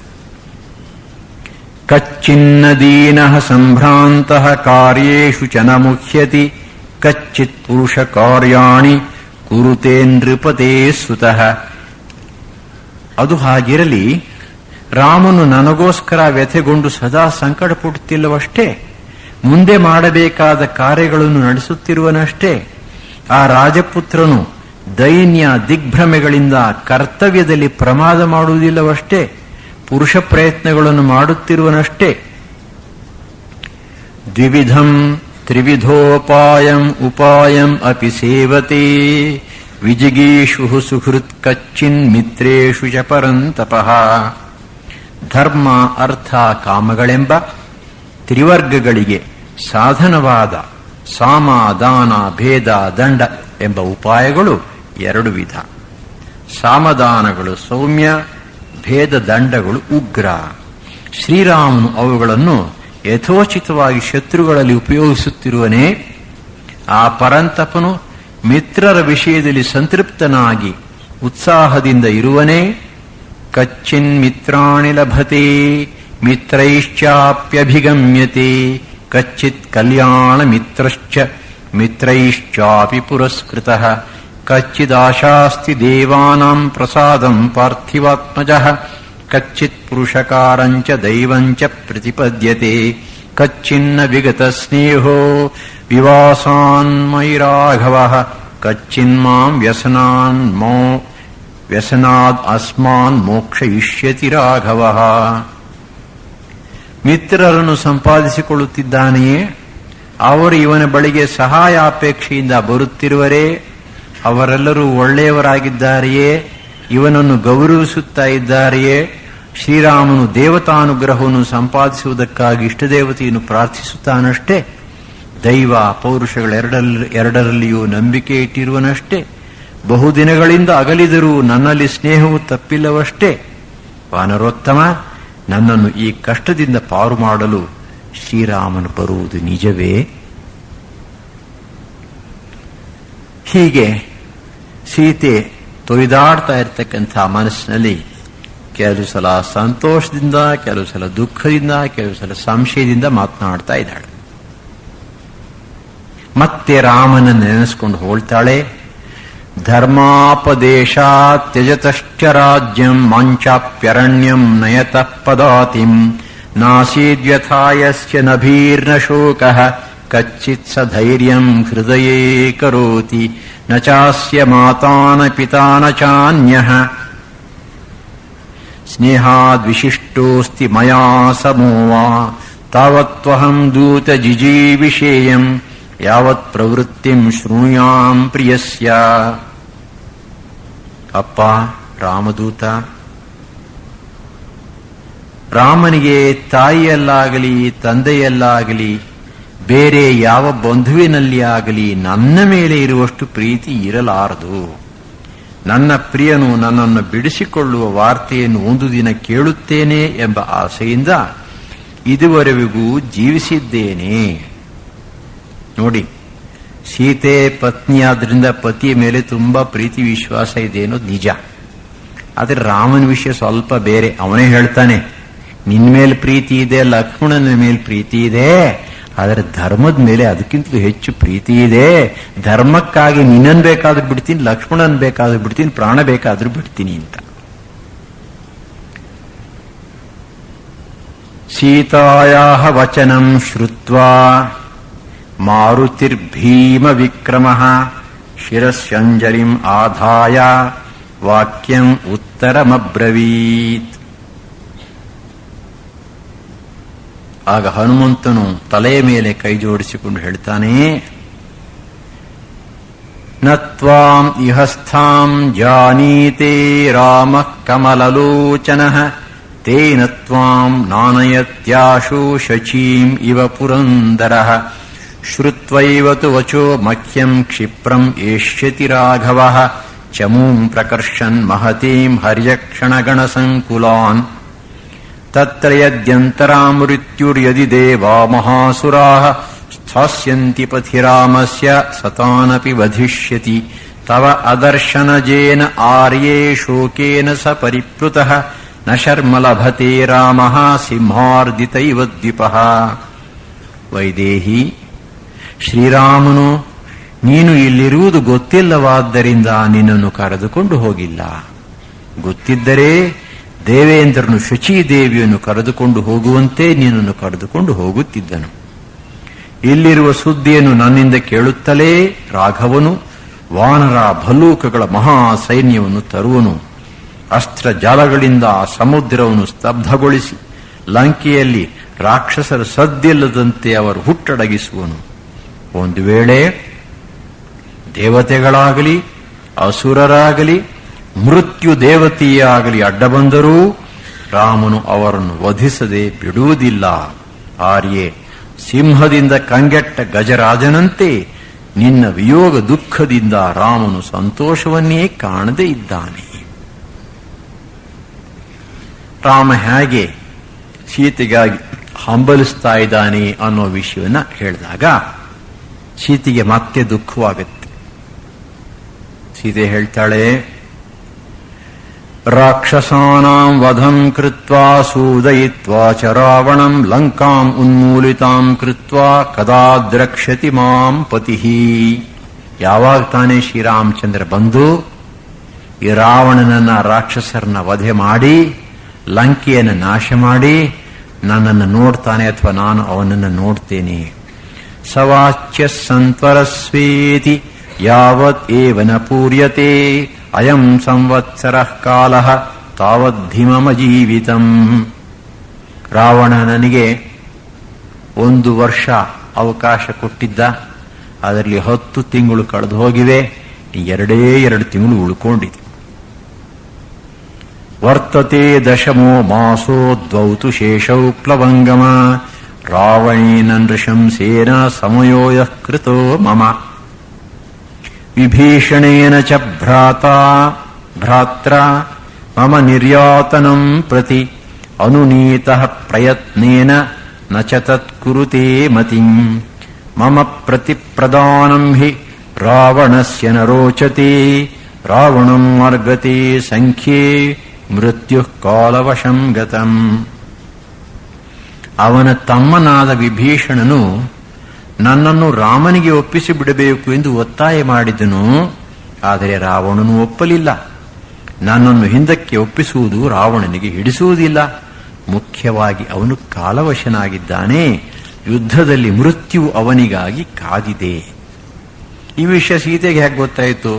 ಕಚ್ಚಿನ್ನ ದೀನಃ ಸಂಭ್ರಾಂತಃ ಕಾರ್ಯೇಷು ಚ ನ ಮುಹ್ಯತಿ ಕಚ್ಚಿತ್ ಪುರುಷ ಕಾರ್ಯಾಣಿ ಕುರುತೆ ನೃಪತೇ ಸುತಃ. ಅದು ಹಾಗಿರಲಿ, ರಾಮನು ನನಗೋಸ್ಕರ ವ್ಯಥೆಗೊಂಡು ಸದಾ ಸಂಕಟ ಪಡುತ್ತಿಲ್ಲವಷ್ಟೇ, ಮುಂದೆ ಮಾಡಬೇಕಾದ ಕಾರ್ಯಗಳನ್ನು ನಡೆಸುತ್ತಿರುವನಷ್ಟೇ. ಆ ರಾಜಪುತ್ರನು ದೈನ್ಯ ದಿಗ್ಭ್ರಮೆಗಳಿಂದ ಕರ್ತವ್ಯದಲ್ಲಿ ಪ್ರಮಾದ ಮಾಡುವುದಿಲ್ಲವಷ್ಟೇ, ಪುರುಷ ಪ್ರಯತ್ನಗಳನ್ನು ಮಾಡುತ್ತಿರುವನಷ್ಟೇ. ದ್ವಿವಿಧಂ ತ್ರಿವಿಧೋಪಾಯಂ ಉಪಾಯಂ ಅಪಿ ಸೇವತೆ ವಿಜಿಗೀಷು ಸುಹೃತ್ ಕಚ್ಚಿನ್ ಮಿತ್ರೇಷು ಚ ಪರಂತಪಃ. ಧರ್ಮ ಅರ್ಥ ಕಾಮಗಳೆಂಬ ತ್ರಿವರ್ಗಗಳಿಗೆ ಸಾಧನವಾದ ಸಾಮ ದಾನ ಭೇದ ದಂಡ ಎಂಬ ಉಪಾಯಗಳು ಎರಡು ವಿಧ. ಸಾಮದಾನಗಳು ಸೌಮ್ಯ, ಭೇದ ದಂಡಗಳು ಉಗ್ರ. ಶ್ರೀರಾಮನು ಅವುಗಳನ್ನು ಯಥೋಚಿತವಾಗಿ ಶತ್ರುಗಳಲ್ಲಿ ಉಪಯೋಗಿಸುತ್ತಿರುವನೇ. ಆ ಪರಂತಪನು ಮಿತ್ರರ ವಿಷಯದಲ್ಲಿ ಸಂತೃಪ್ತನಾಗಿ ಉತ್ಸಾಹದಿಂದ ಇರುವನೇ. ಕಚ್ಚಿನ್ ಮಿತ್ರಾಣಿ ಲಭತೆ ಮಿತ್ರೈಶ್ಚಾಪ್ಯಭಿಗಮ್ಯತೆ ಕಚ್ಚಿತ್ ಕಲ್ಯಾಣ ಮಿತ್ರಶ್ಚ ಮಿತ್ರೈಶ್ಚಾಪಿ ಪುರಸ್ಕೃತಃ ಕಚ್ಚಿದಾಶಾಸ್ತಿ ದೇವಾನಾಂ ಪ್ರಸಾದಂ ಪಾರ್ಥಿವಾತ್ಮಜಃ ಕಚ್ಚಿತ್ ಪುರುಷಕಾರಂಚ ದೈವಂಚ ಪ್ರತಿಪದ್ಯತೆ ಕಚ್ಚಿನ್ನ ವಿಗತ ಸ್ನೇಹೋ ವಿವಾಸಾನ್ಮಯಿ ರಾಘವಃ ಕಚ್ಚಿನ್ಮಾಂ ವ್ಯಸನಾದ್ ಅಸ್ಮಾನ್ ಮೋಕ್ಷಯಿಷ್ಯತಿ ರಾಘವಃ. ಮಿತ್ರರನ್ನು ಸಂಪಾದಿಸಿಕೊಳ್ಳುತ್ತಿದ್ದಾನೆಯೇ, ಅವರು ಇವನ ಬಳಿಗೆ ಸಹಾಯಾಪೇಕ್ಷೆಯಿಂದ ಬರುತ್ತಿರುವರೇ, ಅವರೆಲ್ಲರೂ ಒಳ್ಳೆಯವರಾಗಿದ್ದಾರೆಯೇ, ಇವನನ್ನು ಗೌರವಿಸುತ್ತಾ ಇದ್ದಾರೆಯೇ. ಶ್ರೀರಾಮನು ದೇವತಾನುಗ್ರಹವನ್ನು ಸಂಪಾದಿಸುವುದಕ್ಕಾಗಿ ಇಷ್ಟದೇವತೆಯನ್ನು ಪ್ರಾರ್ಥಿಸುತ್ತಾನಷ್ಟೇ. ದೈವ ಪೌರುಷಗಳೆರಡರಲ್ಲಿಯೂ ನಂಬಿಕೆ ಇಟ್ಟಿರುವನಷ್ಟೇ. ಬಹುದಿನಗಳಿಂದ ಅಗಲಿದರೂ ನನ್ನಲ್ಲಿ ಸ್ನೇಹವು ತಪ್ಪಿಲ್ಲವಷ್ಟೇ. ವಾನರೋತ್ತಮ, ನನ್ನನ್ನು ಈ ಕಷ್ಟದಿಂದ ಪಾರು ಮಾಡಲು ಶ್ರೀರಾಮನು ಬರುವುದು ನಿಜವೇ? ಹೀಗೆ ಸೀತೆ ತೊಯ್ದಾಡ್ತಾ ಇರತಕ್ಕಂಥ ಮನಸ್ಸಿನಲ್ಲಿ ಕೆಲವು ಸಲ ಸಂತೋಷದಿಂದ, ಕೆಲವು ಸಲ ದುಃಖದಿಂದ, ಕೆಲವು ಸಲ ಸಂಶಯದಿಂದ ಮಾತನಾಡ್ತಾ ಇದ್ದಾಳೆ. ಮತ್ತೆ ರಾಮನ ನೆನೆಸ್ಕೊಂಡು ಹೋಳ್ತಾಳೆ. ಧರ್ಮಾಪದೇಶ ತ್ಯಜತಶ್ಚ ರಾಜ್ಯಂ ಮಾಂಚಾಪ್ಯರಣ್ಯಂ ನಯತಃ ಪದಾತಿಂ ನಾಸೀದ್ಯಥಾಯಸ್ಯ ನಭೀರ್ನ ಶೋಕಃ ಕಚ್ಚಿತ್ ಸ ಧೈರ್ಯಂ ಹೃದಯೇ ಕರೋತಿ ನ ಚಾಸ್ಯ ಮಾತಾನ ಪಿತಾನ ಚಾನ್ಯಃ ಸ್ನೇಹಾದ್ವಿಶಿಷ್ಟೋಸ್ತಿ ಮಯಾ ಸಮೋವಾ ತಾವತ್ವಹಂ ದೂತ ಜಿಜೀವಿಷೇಯಂ ಯಾವತ್ ಪ್ರವೃತ್ತಿಂ ಶೃಣುಯಾಂ ಪ್ರಿಯಸ್ಯ. ಅಪ್ಪ ರಾಮದೂತ, ರಾಮನಿಗೆ ತಾಯಿಯಲ್ಲಾಗಲಿ ತಂದೆಯಲ್ಲಾಗಲಿ ಬೇರೆ ಯಾವ ಬಂಧುವಿನಲ್ಲಿ ಆಗಲಿ ನನ್ನ ಮೇಲೆ ಇರುವಷ್ಟು ಪ್ರೀತಿ ಇರಲಾರದು. ನನ್ನ ಪ್ರಿಯನು ನನ್ನನ್ನು ಬಿಡಿಸಿಕೊಳ್ಳುವ ವಾರ್ತೆಯನ್ನು ಒಂದು ದಿನ ಕೇಳುತ್ತೇನೆ ಎಂಬ ಆಸೆಯಿಂದ ಇದುವರೆವಿಗೂ ಜೀವಿಸಿದ್ದೇನೆ. ನೋಡಿ, ಸೀತೆ ಪತ್ನಿಯಾದ್ರಿಂದ ಪತಿಯ ಮೇಲೆ ತುಂಬಾ ಪ್ರೀತಿ ವಿಶ್ವಾಸ ಇದೆ ಅನ್ನೋದು ನಿಜ. ಆದ್ರೆ ರಾಮನ ವಿಷಯ ಸ್ವಲ್ಪ ಬೇರೆ. ಅವನೇ ಹೇಳ್ತಾನೆ, ನಿನ್ ಮೇಲೆ ಪ್ರೀತಿ ಇದೆ, ಲಕ್ಷ್ಮಣನ ಮೇಲೆ ಪ್ರೀತಿ ಇದೆ, ಆದರೆ ಧರ್ಮದ ಮೇಲೆ ಅದಕ್ಕಿಂತಲೂ ಹೆಚ್ಚು ಪ್ರೀತಿ ಇದೆ. ಧರ್ಮಕ್ಕಾಗಿ ನಿನ್ನನ್ ಬೇಕಾದ್ರೂ ಬಿಡ್ತೀನಿ, ಲಕ್ಷ್ಮಣನ್ ಬೇಕಾದ್ರೂ ಬಿಡ್ತೀನಿ, ಪ್ರಾಣ ಬೇಕಾದ್ರೂ ಬಿಡ್ತೀನಿ ಅಂತ. ಸೀತಾಯಾಹ ವಚನಂ ಶ್ರುತ್ವಾ ಮಾರುತಿರ್ಭೀಮ ವಿಕ್ರಮಃ ಶಿರಸ್ಯಂಜಲಿಂ ಆಧಾಯ ವಾಕ್ಯಂ ಉತ್ತರಮಬ್ರವೀತ್. ಆಗ ಹನುಮಂತನು ತಲೆಯ ಮೇಲೆ ಕೈ ಜೋಡಿಸಿಕೊಂಡು ಹೇಳ್ತಾನೆ, ನತ್ವಾಂ ಇಹಸ್ಥಾಂ ಜಾನೀತೆ ರಾಮಃ ಕಮಲಲೋಚನಃ ತೇನ ತ್ವಾಂ ನಾನಯತ್ಯಾಶು ಶಚೀಂ ಇವ ಪುರಂದರಃ ಶ್ರುತ್ವೈವ ತು ವಚೋ ಮಹ್ಯಂ ಕ್ಷಿಪ್ರಂ ಏಷ್ಯತಿ ರಾಘವಃ ಚಮೂಂ ಪ್ರಕರ್ಷನ್ ಮಹತೀಂ ಹರ್ಯಕ್ಷಣಗಣ ಸಂಕುಲಾನ್ ತತ್ರ ಯದ್ಯಂತರಾಮೃತ್ಯುರ್ಯದಿ ದೇವಾ ಮಹಾಸುರಾಃ ಸ್ಥಾಸ್ಯಂತಿ ಪಥಿ ರಾಮಸ್ಯ ಸತಾನಪಿ ವಧಿಷ್ಯತಿ ತವ ಅದರ್ಶನಜೇನ ಆರ್ಯೇ ಶೋಕೇನ ಸ ಪರಿಪ್ಲುತಃ ನ ಶರ್ಮ ಲಭತೆ ರಾಮಃ ಸಿಂಹಾರ್ದಿತೈವ ದ್ವಿಪಃ. ವೈದೇಹಿ, ಶ್ರೀರಾಮನು ನೀನು ಇಲ್ಲಿರುವುದು ಗೊತ್ತಿಲ್ಲವಾದ್ದರಿಂದ ನಿನ್ನನ್ನು ಕರೆದುಕೊಂಡು ಹೋಗಿಲ್ಲ. ಗೊತ್ತಿದ್ದರೆ ದೇವೇಂದ್ರನು ಶಚೀದೇವಿಯನ್ನು ಕರೆದುಕೊಂಡು ಹೋಗುವಂತೆ ನಿನ್ನನ್ನು ಕರೆದುಕೊಂಡು ಹೋಗುತ್ತಿದ್ದನು. ಇಲ್ಲಿರುವ ಸುದ್ದಿಯನ್ನು ನನ್ನಿಂದ ಕೇಳುತ್ತಲೇ ರಾಘವನು ವಾನರ ಭಲ್ಲೂಕಗಳ ಮಹಾ ಸೈನ್ಯವನ್ನು ತರುವನು. ಅಸ್ತ್ರ ಜಾಲಗಳಿಂದ ಸಮುದ್ರವನ್ನು ಸ್ತಬ್ಧಗೊಳಿಸಿ ಲಂಕೆಯಲ್ಲಿ ರಾಕ್ಷಸರ ಸದ್ದಿಲ್ಲದಂತೆ ಅವರು ಹುಟ್ಟಡಗಿಸುವನು. ಒಂದು ವೇಳೆ ದೇವತೆಗಳಾಗಲಿ ಅಸುರರಾಗಲಿ ಮೃತ್ಯು ದೇವತೆಯಾಗಲಿ ಅಡ್ಡ ಬಂದರೂ ರಾಮನು ಅವರನ್ನು ವಧಿಸದೆ ಬಿಡುವುದಿಲ್ಲ. ಆರ್ಯೆ, ಸಿಂಹದಿಂದ ಕಂಗೆಟ್ಟ ಗಜರಾಜನಂತೆ ನಿನ್ನ ವಿಯೋಗ ದುಃಖದಿಂದ ರಾಮನು ಸಂತೋಷವನ್ನೇ ಕಾಣದೇ ಇದ್ದಾನೆ. ರಾಮ ಹೇಗೆ ಸೀತೆಗಾಗಿ ಹಂಬಲಿಸ್ತಾ ಇದ್ದಾನೆ ಅನ್ನೋ ವಿಷಯವನ್ನ ಹೇಳಿದಾಗ ಸೀತೆಗೆ ಮತ್ತೆ ದುಃಖವಾಗುತ್ತೆ. ಸೀತೆ ಹೇಳ್ತಾಳೆ, ರಾಕ್ಷಸಾನಾಂ ವಧಂ ಕೃತ್ವಾ ಸೂದಯಿತ್ವಾ ಚ ರಾವಣಂ ಲಂಕಾಂ ಉನ್ಮೂಲಿತಾಂ ಕೃತ್ವಾ ಕದಾ ದ್ರಕ್ಷ್ಯತಿ ಮಾಂ ಪತಿಃ. ಯಾವಾಗ ತಾನೇ ಶ್ರೀರಾಮಚಂದ್ರ ಬಂದು ಈ ರಾವಣನನ್ನ ರಾಕ್ಷಸರನ್ನ ವಧೆ ಮಾಡಿ ಲಂಕೆಯನ್ನು ನಾಶ ಮಾಡಿ ನನ್ನನ್ನು ನೋಡ್ತಾನೆ ಅಥವಾ ನಾನು ಅವನನ್ನು ನೋಡ್ತೇನೆ. ಸವಾಚ್ಯ ಸಂತ್ವರಸ್ವೇತಿ ಯಾವತ್ ಏವ ನ ಪೂರ್ಯತೆ ಅಯಂ ಸಂವತ್ಸರಃ ಕಾಲಃ ತಾವದ್ಧಿ ಮಮ ಜೀವಿತಂ. ರಾವಣ ನನಗೆ 1 ವರ್ಷ ಅವಕಾಶ ಕೊಟ್ಟಿದ್ದ, ಅದರಲ್ಲಿ 10 ತಿಂಗಳು ಕಳೆದು ಹೋಗಿವೆ, 2 ತಿಂಗಳು ಉಳ್ಕೊಂಡಿದೆ. ವರ್ತತೆ ದಶಮೋ ಮಾಸೋ ದ್ವೌತು ಶೇಷೌ ಪ್ಲವಂಗಮ ರಾವಣೇನ ನೃಶಂಸೇನ ಸಮಯೋ ಯಃ ಕೃತೋ ಮಮ ವಿಭೀಷಣೇನ ಚ ಭ್ರಾತ್ರ ಮಮ ನಿರ್ಯಾತನಂ ಪ್ರತಿ ಅನುನೀತಃ ಪ್ರಯತ್ನೇನ ನ ಚ ತತ್ಕುರುತೆ ಮತಿಂ ಮಮ ಪ್ರತಿಪ್ರದಾನಂ ಹಿ ರಾವಣಸ್ಯ ನ ರೋಚತೆ ರಾವಣಂ ಮಾರ್ಗತೆ ಸಂಖ್ಯೆ ಮೃತ್ಯು ಕಾಲವಶಂ ಗತಂ. ಅವನ ತಮ್ಮನಾದ ವಿಭೀಷಣನು ನನ್ನನ್ನು ರಾಮನಿಗೆ ಒಪ್ಪಿಸಿ ಬಿಡಬೇಕು ಎಂದು ಒತ್ತಾಯ ಮಾಡಿದನು. ಆದರೆ ರಾವಣನು ಒಪ್ಪಲಿಲ್ಲ. ನನ್ನನ್ನು ಹಿಂದಕ್ಕೆ ಒಪ್ಪಿಸುವುದು ರಾವಣನಿಗೆ ಹಿಡಿಸುವುದಿಲ್ಲ. ಮುಖ್ಯವಾಗಿ ಅವನು ಕಾಲವಶನಾಗಿದ್ದಾನೆ. ಯುದ್ಧದಲ್ಲಿ ಮೃತ್ಯು ಅವನಿಗಾಗಿ ಕಾದಿದೆ. ಈ ವಿಷಯ ಸೀತೆಗೆ ಹೇಗೆ ಗೊತ್ತಾಯಿತು?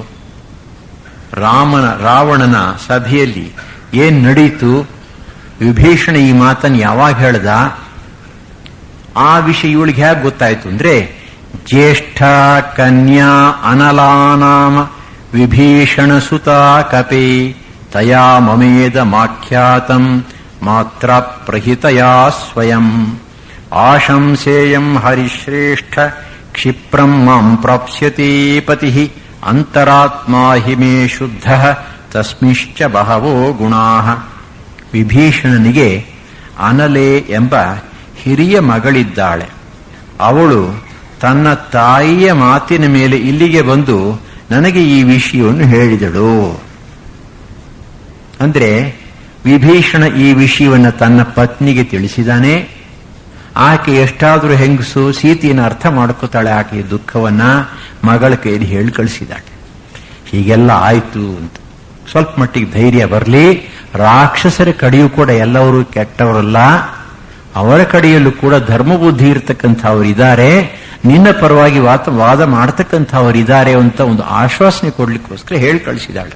ರಾವಣನ ಸಭೆಯಲ್ಲಿ ಏನ್ ನಡೀತು, ವಿಭೀಷಣ ಈ ಮಾತನ್ನು ಯಾವಾಗ ಹೇಳ್ದ, ಆ ವಿಷಯ ಇವಳಿಗೆ ಹೇಗೆ ಗೊತ್ತಾಯ್ತು ಅಂದ್ರೆ, ಜ್ಯೇಷ್ಠ ಕನ್ಯಾ ಅನಲಾನಾಮ ವಿಭೀಷಣ ಸುತಾ ಕಪೆ ತಯಾ ಮಮೇದ ಮಾಖ್ಯಾತಂ ಮಾತ್ರ ಪ್ರಹಿತಯಾ ಸ್ವಯಂ ಆಶಂಸೇಯಂ ಹರಿಶ್ರೇಷ್ಠ ಕ್ಷಿಪ್ರಂ ಮಾಂ ಪ್ರಾಪ್ಸ್ಯತೆ ಪತಿ ಅಂತರಾತ್ಮಾ ಹಿ ಮೇ ಶುದ್ಧ ತಸ್ಮಿಶ್ಚ ಬಹವೋ ಗುಣಾಃ. ವಿಭೀಷಣನಿಗೆ ಅನಲೆ ಎಂಬ ಹಿರಿಯ ಮಗಳಿದ್ದಾಳೆ. ಅವಳು ತನ್ನ ತಾಯಿಯ ಮಾತಿನ ಮೇಲೆ ಇಲ್ಲಿಗೆ ಬಂದು ನನಗೆ ಈ ವಿಷಯವನ್ನು ಹೇಳಿದಳು. ಅಂದ್ರೆ ವಿಭೀಷಣ ಈ ವಿಷಯವನ್ನು ತನ್ನ ಪತ್ನಿಗೆ ತಿಳಿಸಿದಾನೆ. ಆಕೆ ಎಷ್ಟಾದರೂ ಹೆಂಗಸು ಸೀತೆಯನ್ನು ಅರ್ಥ ಮಾಡ್ಕೋತಾಳೆ. ಆಕೆಯ ದುಃಖವನ್ನ ಮಗಳ ಕೈಯಲ್ಲಿ ಹೇಳಿ ಕಳಿಸಿದಾಳೆ. ಹೀಗೆಲ್ಲ ಆಯ್ತು ಅಂತ ಸ್ವಲ್ಪ ಮಟ್ಟಿಗೆ ಧೈರ್ಯ ಬರಲಿ. ರಾಕ್ಷಸರ ಕಡೆಯೂ ಕೂಡ ಎಲ್ಲವರು ಕೆಟ್ಟವರಲ್ಲ, ಅವರ ಕಡೆಯಲ್ಲೂ ಕೂಡ ಧರ್ಮಬುದ್ಧಿ ಇರತಕ್ಕಂಥವ್ರು ಇದ್ದಾರೆ, ನಿನ್ನ ಪರವಾಗಿ ವಾದ ಮಾಡತಕ್ಕಂಥವ್ರು ಇದ್ದಾರೆ ಅಂತ ಒಂದು ಆಶ್ವಾಸನೆ ಕೊಡ್ಲಿಕ್ಕೋಸ್ಕರ ಹೇಳಿ ಕಳಿಸಿದಾಳೆ.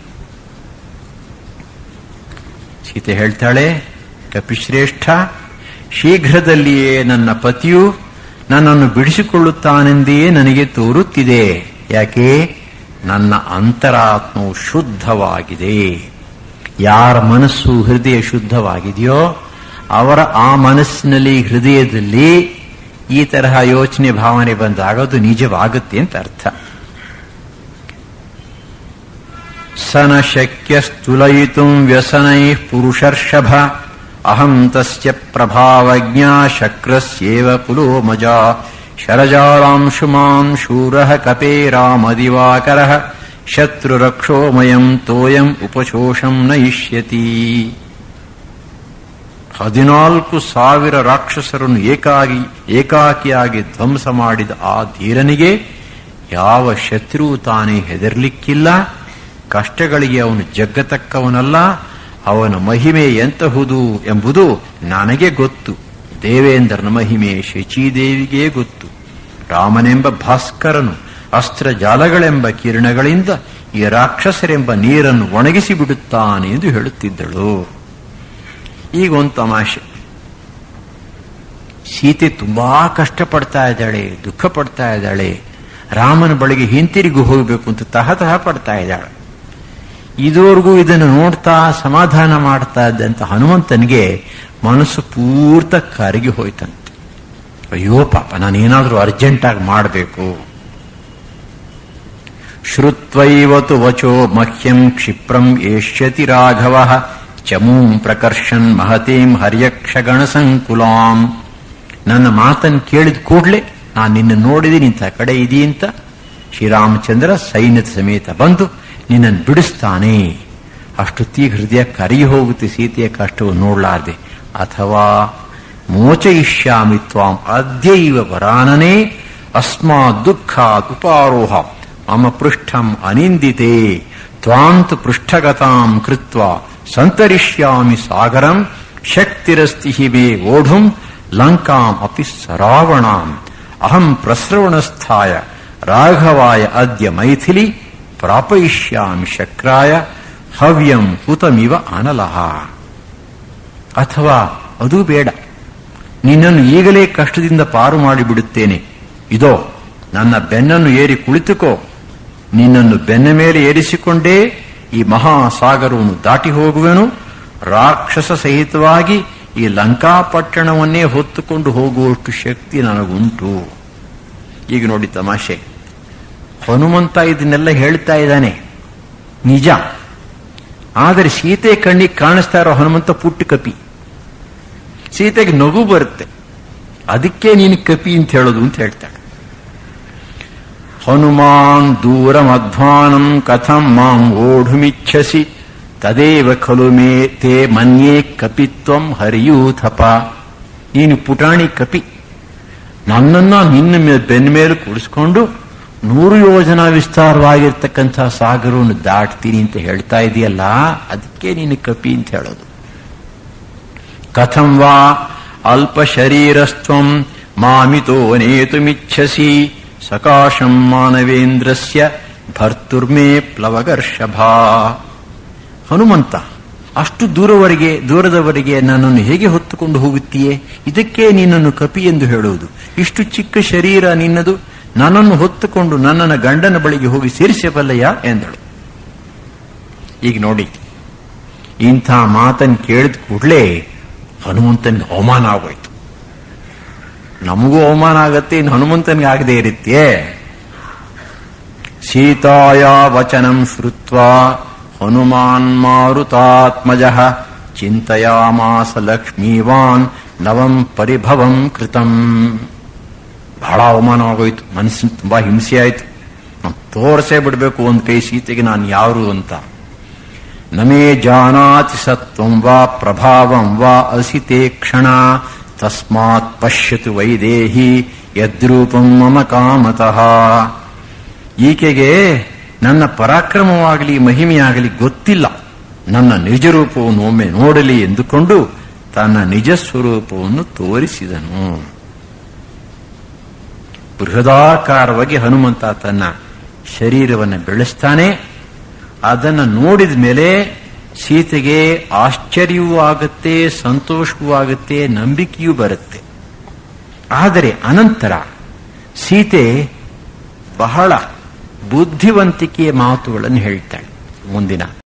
ಸೀತೆ ಹೇಳ್ತಾಳೆ, ಕಪಿಶ್ರೇಷ್ಠ, ಶೀಘ್ರದಲ್ಲಿಯೇ ನನ್ನ ಪತಿಯು ನನ್ನನ್ನು ಬಿಡಿಸಿಕೊಳ್ಳುತ್ತಾನೆಂದೇ ನನಗೆ ತೋರುತ್ತಿದೆ. ಯಾಕೆ? ನನ್ನ ಅಂತರಾತ್ಮವು ಶುದ್ಧವಾಗಿದೆ. ಯಾರ ಮನಸ್ಸು ಹೃದಯ ಶುದ್ಧವಾಗಿದೆಯೋ ಅವರ ಆ ಮನಸ್ಸಿನಲ್ಲಿ ಹೃದಯದಲ್ಲಿ ಈ ತರಹ ಯೋಚನೆ ಭಾವನೆ ಬಂದಾಗ ಅದು ನಿಜವಾಗುತ್ತೆ ಅಂತ ಅರ್ಥ. ಸನ ಶಕ್ಯ ಸ್ತುಲಯಿತುಂ ವ್ಯಸನೈ ಪುರುಷರ್ಷಭ ಅಹಂ ತಸ್ಯ ಪ್ರಭಾವಜ್ಞ ಶಕ್ರಸ್ಯೇವ ಪುಲೋಮಜ ಶರಜಾಲಾಂಶುಮಾನ್ ಶೂರಃ ಕಪೇರಾಮದಿವಾಕರಃ ಶತ್ರುರಕ್ಷೋಮಯಂ ತೋಯಂ ಉಪಶೋಷಂ ನಯಿಷ್ಯತಿ. 14,000 ರಾಕ್ಷಸರನ್ನು ಏಕಾಕಿಯಾಗಿ ಧ್ವಂಸ ಮಾಡಿದ ಆ ಧೀರನಿಗೆ ಯಾವ ಶತ್ರು ತಾನೇ ಹೆದರ್ಲಿಕ್ಕಿಲ್ಲ. ಕಷ್ಟಗಳಿಗೆ ಅವನು ಜಗ್ಗತಕ್ಕವನಲ್ಲ. ಅವನ ಮಹಿಮೆ ಎಂತಹುದು ಎಂಬುದು ನನಗೆ ಗೊತ್ತು. ದೇವೇಂದ್ರನ ಮಹಿಮೆ ಶಚೀದೇವಿಗೆ ಗೊತ್ತು. ರಾಮನೆಂಬ ಭಾಸ್ಕರನು ಅಸ್ತ್ರಜಾಲಗಳೆಂಬ ಕಿರಣಗಳಿಂದ ಈ ರಾಕ್ಷಸರೆಂಬ ನೀರನ್ನು ಒಣಗಿಸಿ ಬಿಡುತ್ತಾನೆ ಎಂದು ಹೇಳುತ್ತಿದ್ದಳು. ಈಗ ಒಂದು ತಮಾಷೆ. ಸೀತೆ ತುಂಬಾ ಕಷ್ಟಪಡ್ತಾ ಇದ್ದಾಳೆ, ದುಃಖ ಪಡ್ತಾ ಇದ್ದಾಳೆ. ರಾಮನ ಬಳಿಗೆ ಹಿಂತಿರುಗಿ ಹೋಗಬೇಕು ಅಂತ ತಹತಹ ಪಡ್ತಾ ಇದ್ದಾಳೆ. ಇದುವರೆಗೂ ಇದನ್ನು ನೋಡ್ತಾ ಸಮಾಧಾನ ಮಾಡ್ತಾ ಇದ್ದಂತ ಹನುಮಂತನಿಗೆ ಮನಸ್ಸು ಪೂರ್ತ ಕರಗಿ ಹೋಯ್ತಂತೆ. ಅಯ್ಯೋ ಪಾಪ, ನಾನೇನಾದ್ರೂ ಅರ್ಜೆಂಟಾಗಿ ಮಾಡಬೇಕು. ಶ್ರುತ್ವೈವತು ವಚೋ ಮಹ್ಯಂ ಕ್ಷಿಪ್ರಂ ಏಷ್ಯತಿ ರಾಘವ ಚಮೂಂ ಪ್ರಕರ್ಷನ್ ಮಹತೀಂ ಹರ್ಯಕ್ಷಗಣ ಸಂಕುಲಾಂ. ನನ್ನ ಮಾತನ್ನು ಕೇಳಿದ ಕೂಡಲೇ ನಾನು ನಿನ್ನ ನೋಡಿದೀನಿ, ಇಂಥ ಕಡೆ ಇದೀಂತ ಶ್ರೀರಾಮಚಂದ್ರ ಸೈನ್ಯದ ಸಮೇತ ಬಂದು ನಿನ್ನನ್ನು ಬಿಡಿಸ್ತಾನೆ. ಅಷ್ಟೊತ್ತಿಗೆ ಹೃದಯ ಕರಗಿ ಹೋಗುತ್ತೆ ಸೀತೆಯ ಕಷ್ಟವನ್ನು ನೋಡಲಾರ್ದೆ. ಅಥವಾ ಮೋಚಯಿಷ್ಯಾಮಿ ತ್ವಾಂ ಅದ್ಯೈವ ವರಾನನೆ ಅಸ್ಮಾತ್ ದುಃಖಾತ್ ಉಪಾರೋಹ ಮಮ ಪೃಷ್ಠಂ ಅನಿಂದಿತೆ ತ್ವಾಂತು ಪೃಷ್ಠಗತಾಂ ಕೃತ್ವಾ ಸಂತರಿಷ್ಯಾಮಿ ಸಾಗರಂ ಶಕ್ತಿರಸ್ತಿ ಮೇ ಓಢುಂ ಲಂಕಾಂ ಅಪಿ ಸರಾವಣಾಂ ಅಹಂ ಪ್ರಸ್ರವಣಸ್ಥಾಯ ರಾಘವಾಯ ಅದ್ಯ ಮೈಥಿಲಿ ಪ್ರಾಪಯಿಷ್ಯಾಮಿ ಶಕ್ರಾಯ ಹವ್ಯಂ ಹುತಮಿವ ಅನಲಹ. ಅಥವಾ ಅದು ಬೇಡ, ನಿನ್ನನ್ನು ಈಗಲೇ ಕಷ್ಟದಿಂದ ಪಾರು ಮಾಡಿಬಿಡುತ್ತೇನೆ. ಇದೋ ನನ್ನ ಬೆನ್ನನ್ನು ಏರಿ ಕುಳಿತುಕೋ. ನಿನ್ನನ್ನು ಬೆನ್ನ ಮೇಲೆ ಏರಿಸಿಕೊಂಡೇ ಈ ಮಹಾಸಾಗರವನ್ನು ದಾಟಿ ಹೋಗುವೆನು. ರಾಕ್ಷಸ ಸಹಿತವಾಗಿ ಈ ಲಂಕಾಪಟ್ಟಣವನ್ನೇ ಹೊತ್ತುಕೊಂಡು ಹೋಗುವಷ್ಟು ಶಕ್ತಿ ನನಗುಂಟು. ಈಗ ನೋಡಿ ತಮಾಷೆ. ಹನುಮಂತ ಇದನ್ನೆಲ್ಲ ಹೇಳ್ತಾ ಇದ್ದಾನೆ ನಿಜ. ಆದರೆ ಸೀತೆ ಕಣ್ಣಿಗೆ ಕಾಣಿಸ್ತಾ ಇರೋ ಹನುಮಂತ ಪುಟ್ಟ ಕಪಿ. ಸೀತೆಗೆ ನಗು ಬರುತ್ತೆ. ಅದಕ್ಕೆ ನೀನು ಕಪಿ ಅಂತ ಹೇಳೋದು ಅಂತ ಹೇಳ್ತಾಳೆ. ಹನುಮಾನ್ ದೂರ ಮಧ್ವಾನಂ ಕಥಂ ಮಾಂ ಓಢುಮಿಚ್ಛಸಿ ತದೇವ ಖಲು ಮೇ ತೇ ಮನ್ಯೇ ಕಪಿತ್ವಂ ಹರಿಯೂಥಪ. ನೀನು ಪುಟಾಣಿ ಕಪಿ, ನನ್ನನ್ನ ನಿನ್ನ ಬೆನ್ನ ಮೇಲೆ ಕೂಡಿಸ್ಕೊಂಡು 100 ಯೋಜನಾ ವಿಸ್ತಾರವಾಗಿರ್ತಕ್ಕಂಥ ಸಾಗರವನ್ನು ದಾಟ್ತೀನಿ ಅಂತ ಹೇಳ್ತಾ ಇದೆಯಲ್ಲ, ಅದಕ್ಕೆ ನೀನು ಕಪಿ ಅಂತ ಹೇಳೋದು. ಕಥಂ ವಾ ಅಲ್ಪ ಶರೀರಸ್ತ್ವಂ ಮಾಮಿತೋ ನೇತುಮಿಚ್ಛಸಿ ಸಕಾಶಂ ಮಾನವೇಂದ್ರಸ್ಯ ಭರ್ತುರ್ಮೇ ಪ್ಲವಗರ್ಷಭ. ಹನುಮಂತ, ಅಷ್ಟು ದೂರದವರೆಗೆ ನನ್ನನ್ನು ಹೇಗೆ ಹೊತ್ತುಕೊಂಡು ಹೋಗುತ್ತೀಯೇ? ಇದಕ್ಕೆ ನಿನ್ನನ್ನು ಕಪಿ ಎಂದು ಹೇಳುವುದು. ಇಷ್ಟು ಚಿಕ್ಕ ಶರೀರ ನಿನ್ನದು, ನನ್ನನ್ನು ಹೊತ್ತುಕೊಂಡು ನನ್ನನ್ನು ಗಂಡನ ಬಳಿಗೆ ಹೋಗಿ ಸೇರಿಸಬಲ್ಲಯ್ಯ ಎಂದಳು. ಈಗ ನೋಡಿ, ಇಂಥ ಮಾತನ್ನು ಕೇಳಿದ ಕೂಡಲೇ ಹನುಮಂತನಿಗೆ ಅವಮಾನ ಆಗೋಯ್ತು. ನಮಗೂ ಅವಮಾನ ಆಗತ್ತೆ, ಇನ್ನು ಹನುಮಂತನಿಗೆ ಆಗದೆ ಇರುತ್ತೆ. ಸೀತಾಯ ವಚನಂ ಶ್ರುತ್ವಾ ಹನುಮಾನ್ ಮಾರುತಾತ್ಮಜಃ ಚಿಂತಯಾಮಾಸ ಲಕ್ಷ್ಮೀವಾನ್ ನವಂ ಪರಿಭವಂ ಕೃತಂ. ಬಹಳ ಅವಮಾನವಾಗೋಯ್ತು, ಮನಸ್ಸಿನ ತುಂಬಾ ಹಿಂಸೆ ಆಯ್ತು. ತೋರಿಸೇ ಬಿಡಬೇಕು ಒಂದ್ ಕೈ ಸೀತೆಗೆ ನಾನು ಯಾರು ಅಂತ. ನಮೇ ಜಾನಾತಿ ಸತ್ವಂ ವಾ ಪ್ರಭಾವಂ ವಾ ಅಸಿತೇ ಕ್ಷಣ ತಸ್ಮಾತ್ ಪಶ್ಯತು ವೈದೇಹಿ ಯದ್ರೂಪಂ ಮಮ ಕಾಮತಃ. ಈಕೆಗೆ ನನ್ನ ಪರಾಕ್ರಮವಾಗಲಿ ಮಹಿಮೆಯಾಗಲಿ ಗೊತ್ತಿಲ್ಲ, ನನ್ನ ನಿಜರೂಪವನ್ನು ಒಮ್ಮೆ ನೋಡಲಿ ಎಂದುಕೊಂಡು ತನ್ನ ನಿಜ ಸ್ವರೂಪವನ್ನು ತೋರಿಸಿದನು. ಬೃಹದಾಕಾರವಾಗಿ ಹನುಮಂತ ತನ್ನ ಶರೀರವನ್ನು ಬೆಳೆಸ್ತಾನೆ. ಅದನ್ನು ನೋಡಿದ ಮೇಲೆ ಸೀತೆಗೆ ಆಶ್ಚರ್ಯವೂ ಆಗುತ್ತೆ, ಸಂತೋಷವೂ ಆಗುತ್ತೆ, ನಂಬಿಕೆಯೂ ಬರುತ್ತೆ. ಆದರೆ ಅನಂತರ ಸೀತೆ ಬಹಳ ಬುದ್ಧಿವಂತಿಕೆಯ ಮಾತುಗಳನ್ನು ಹೇಳ್ತಾಳೆ. ಮುಂದಿನ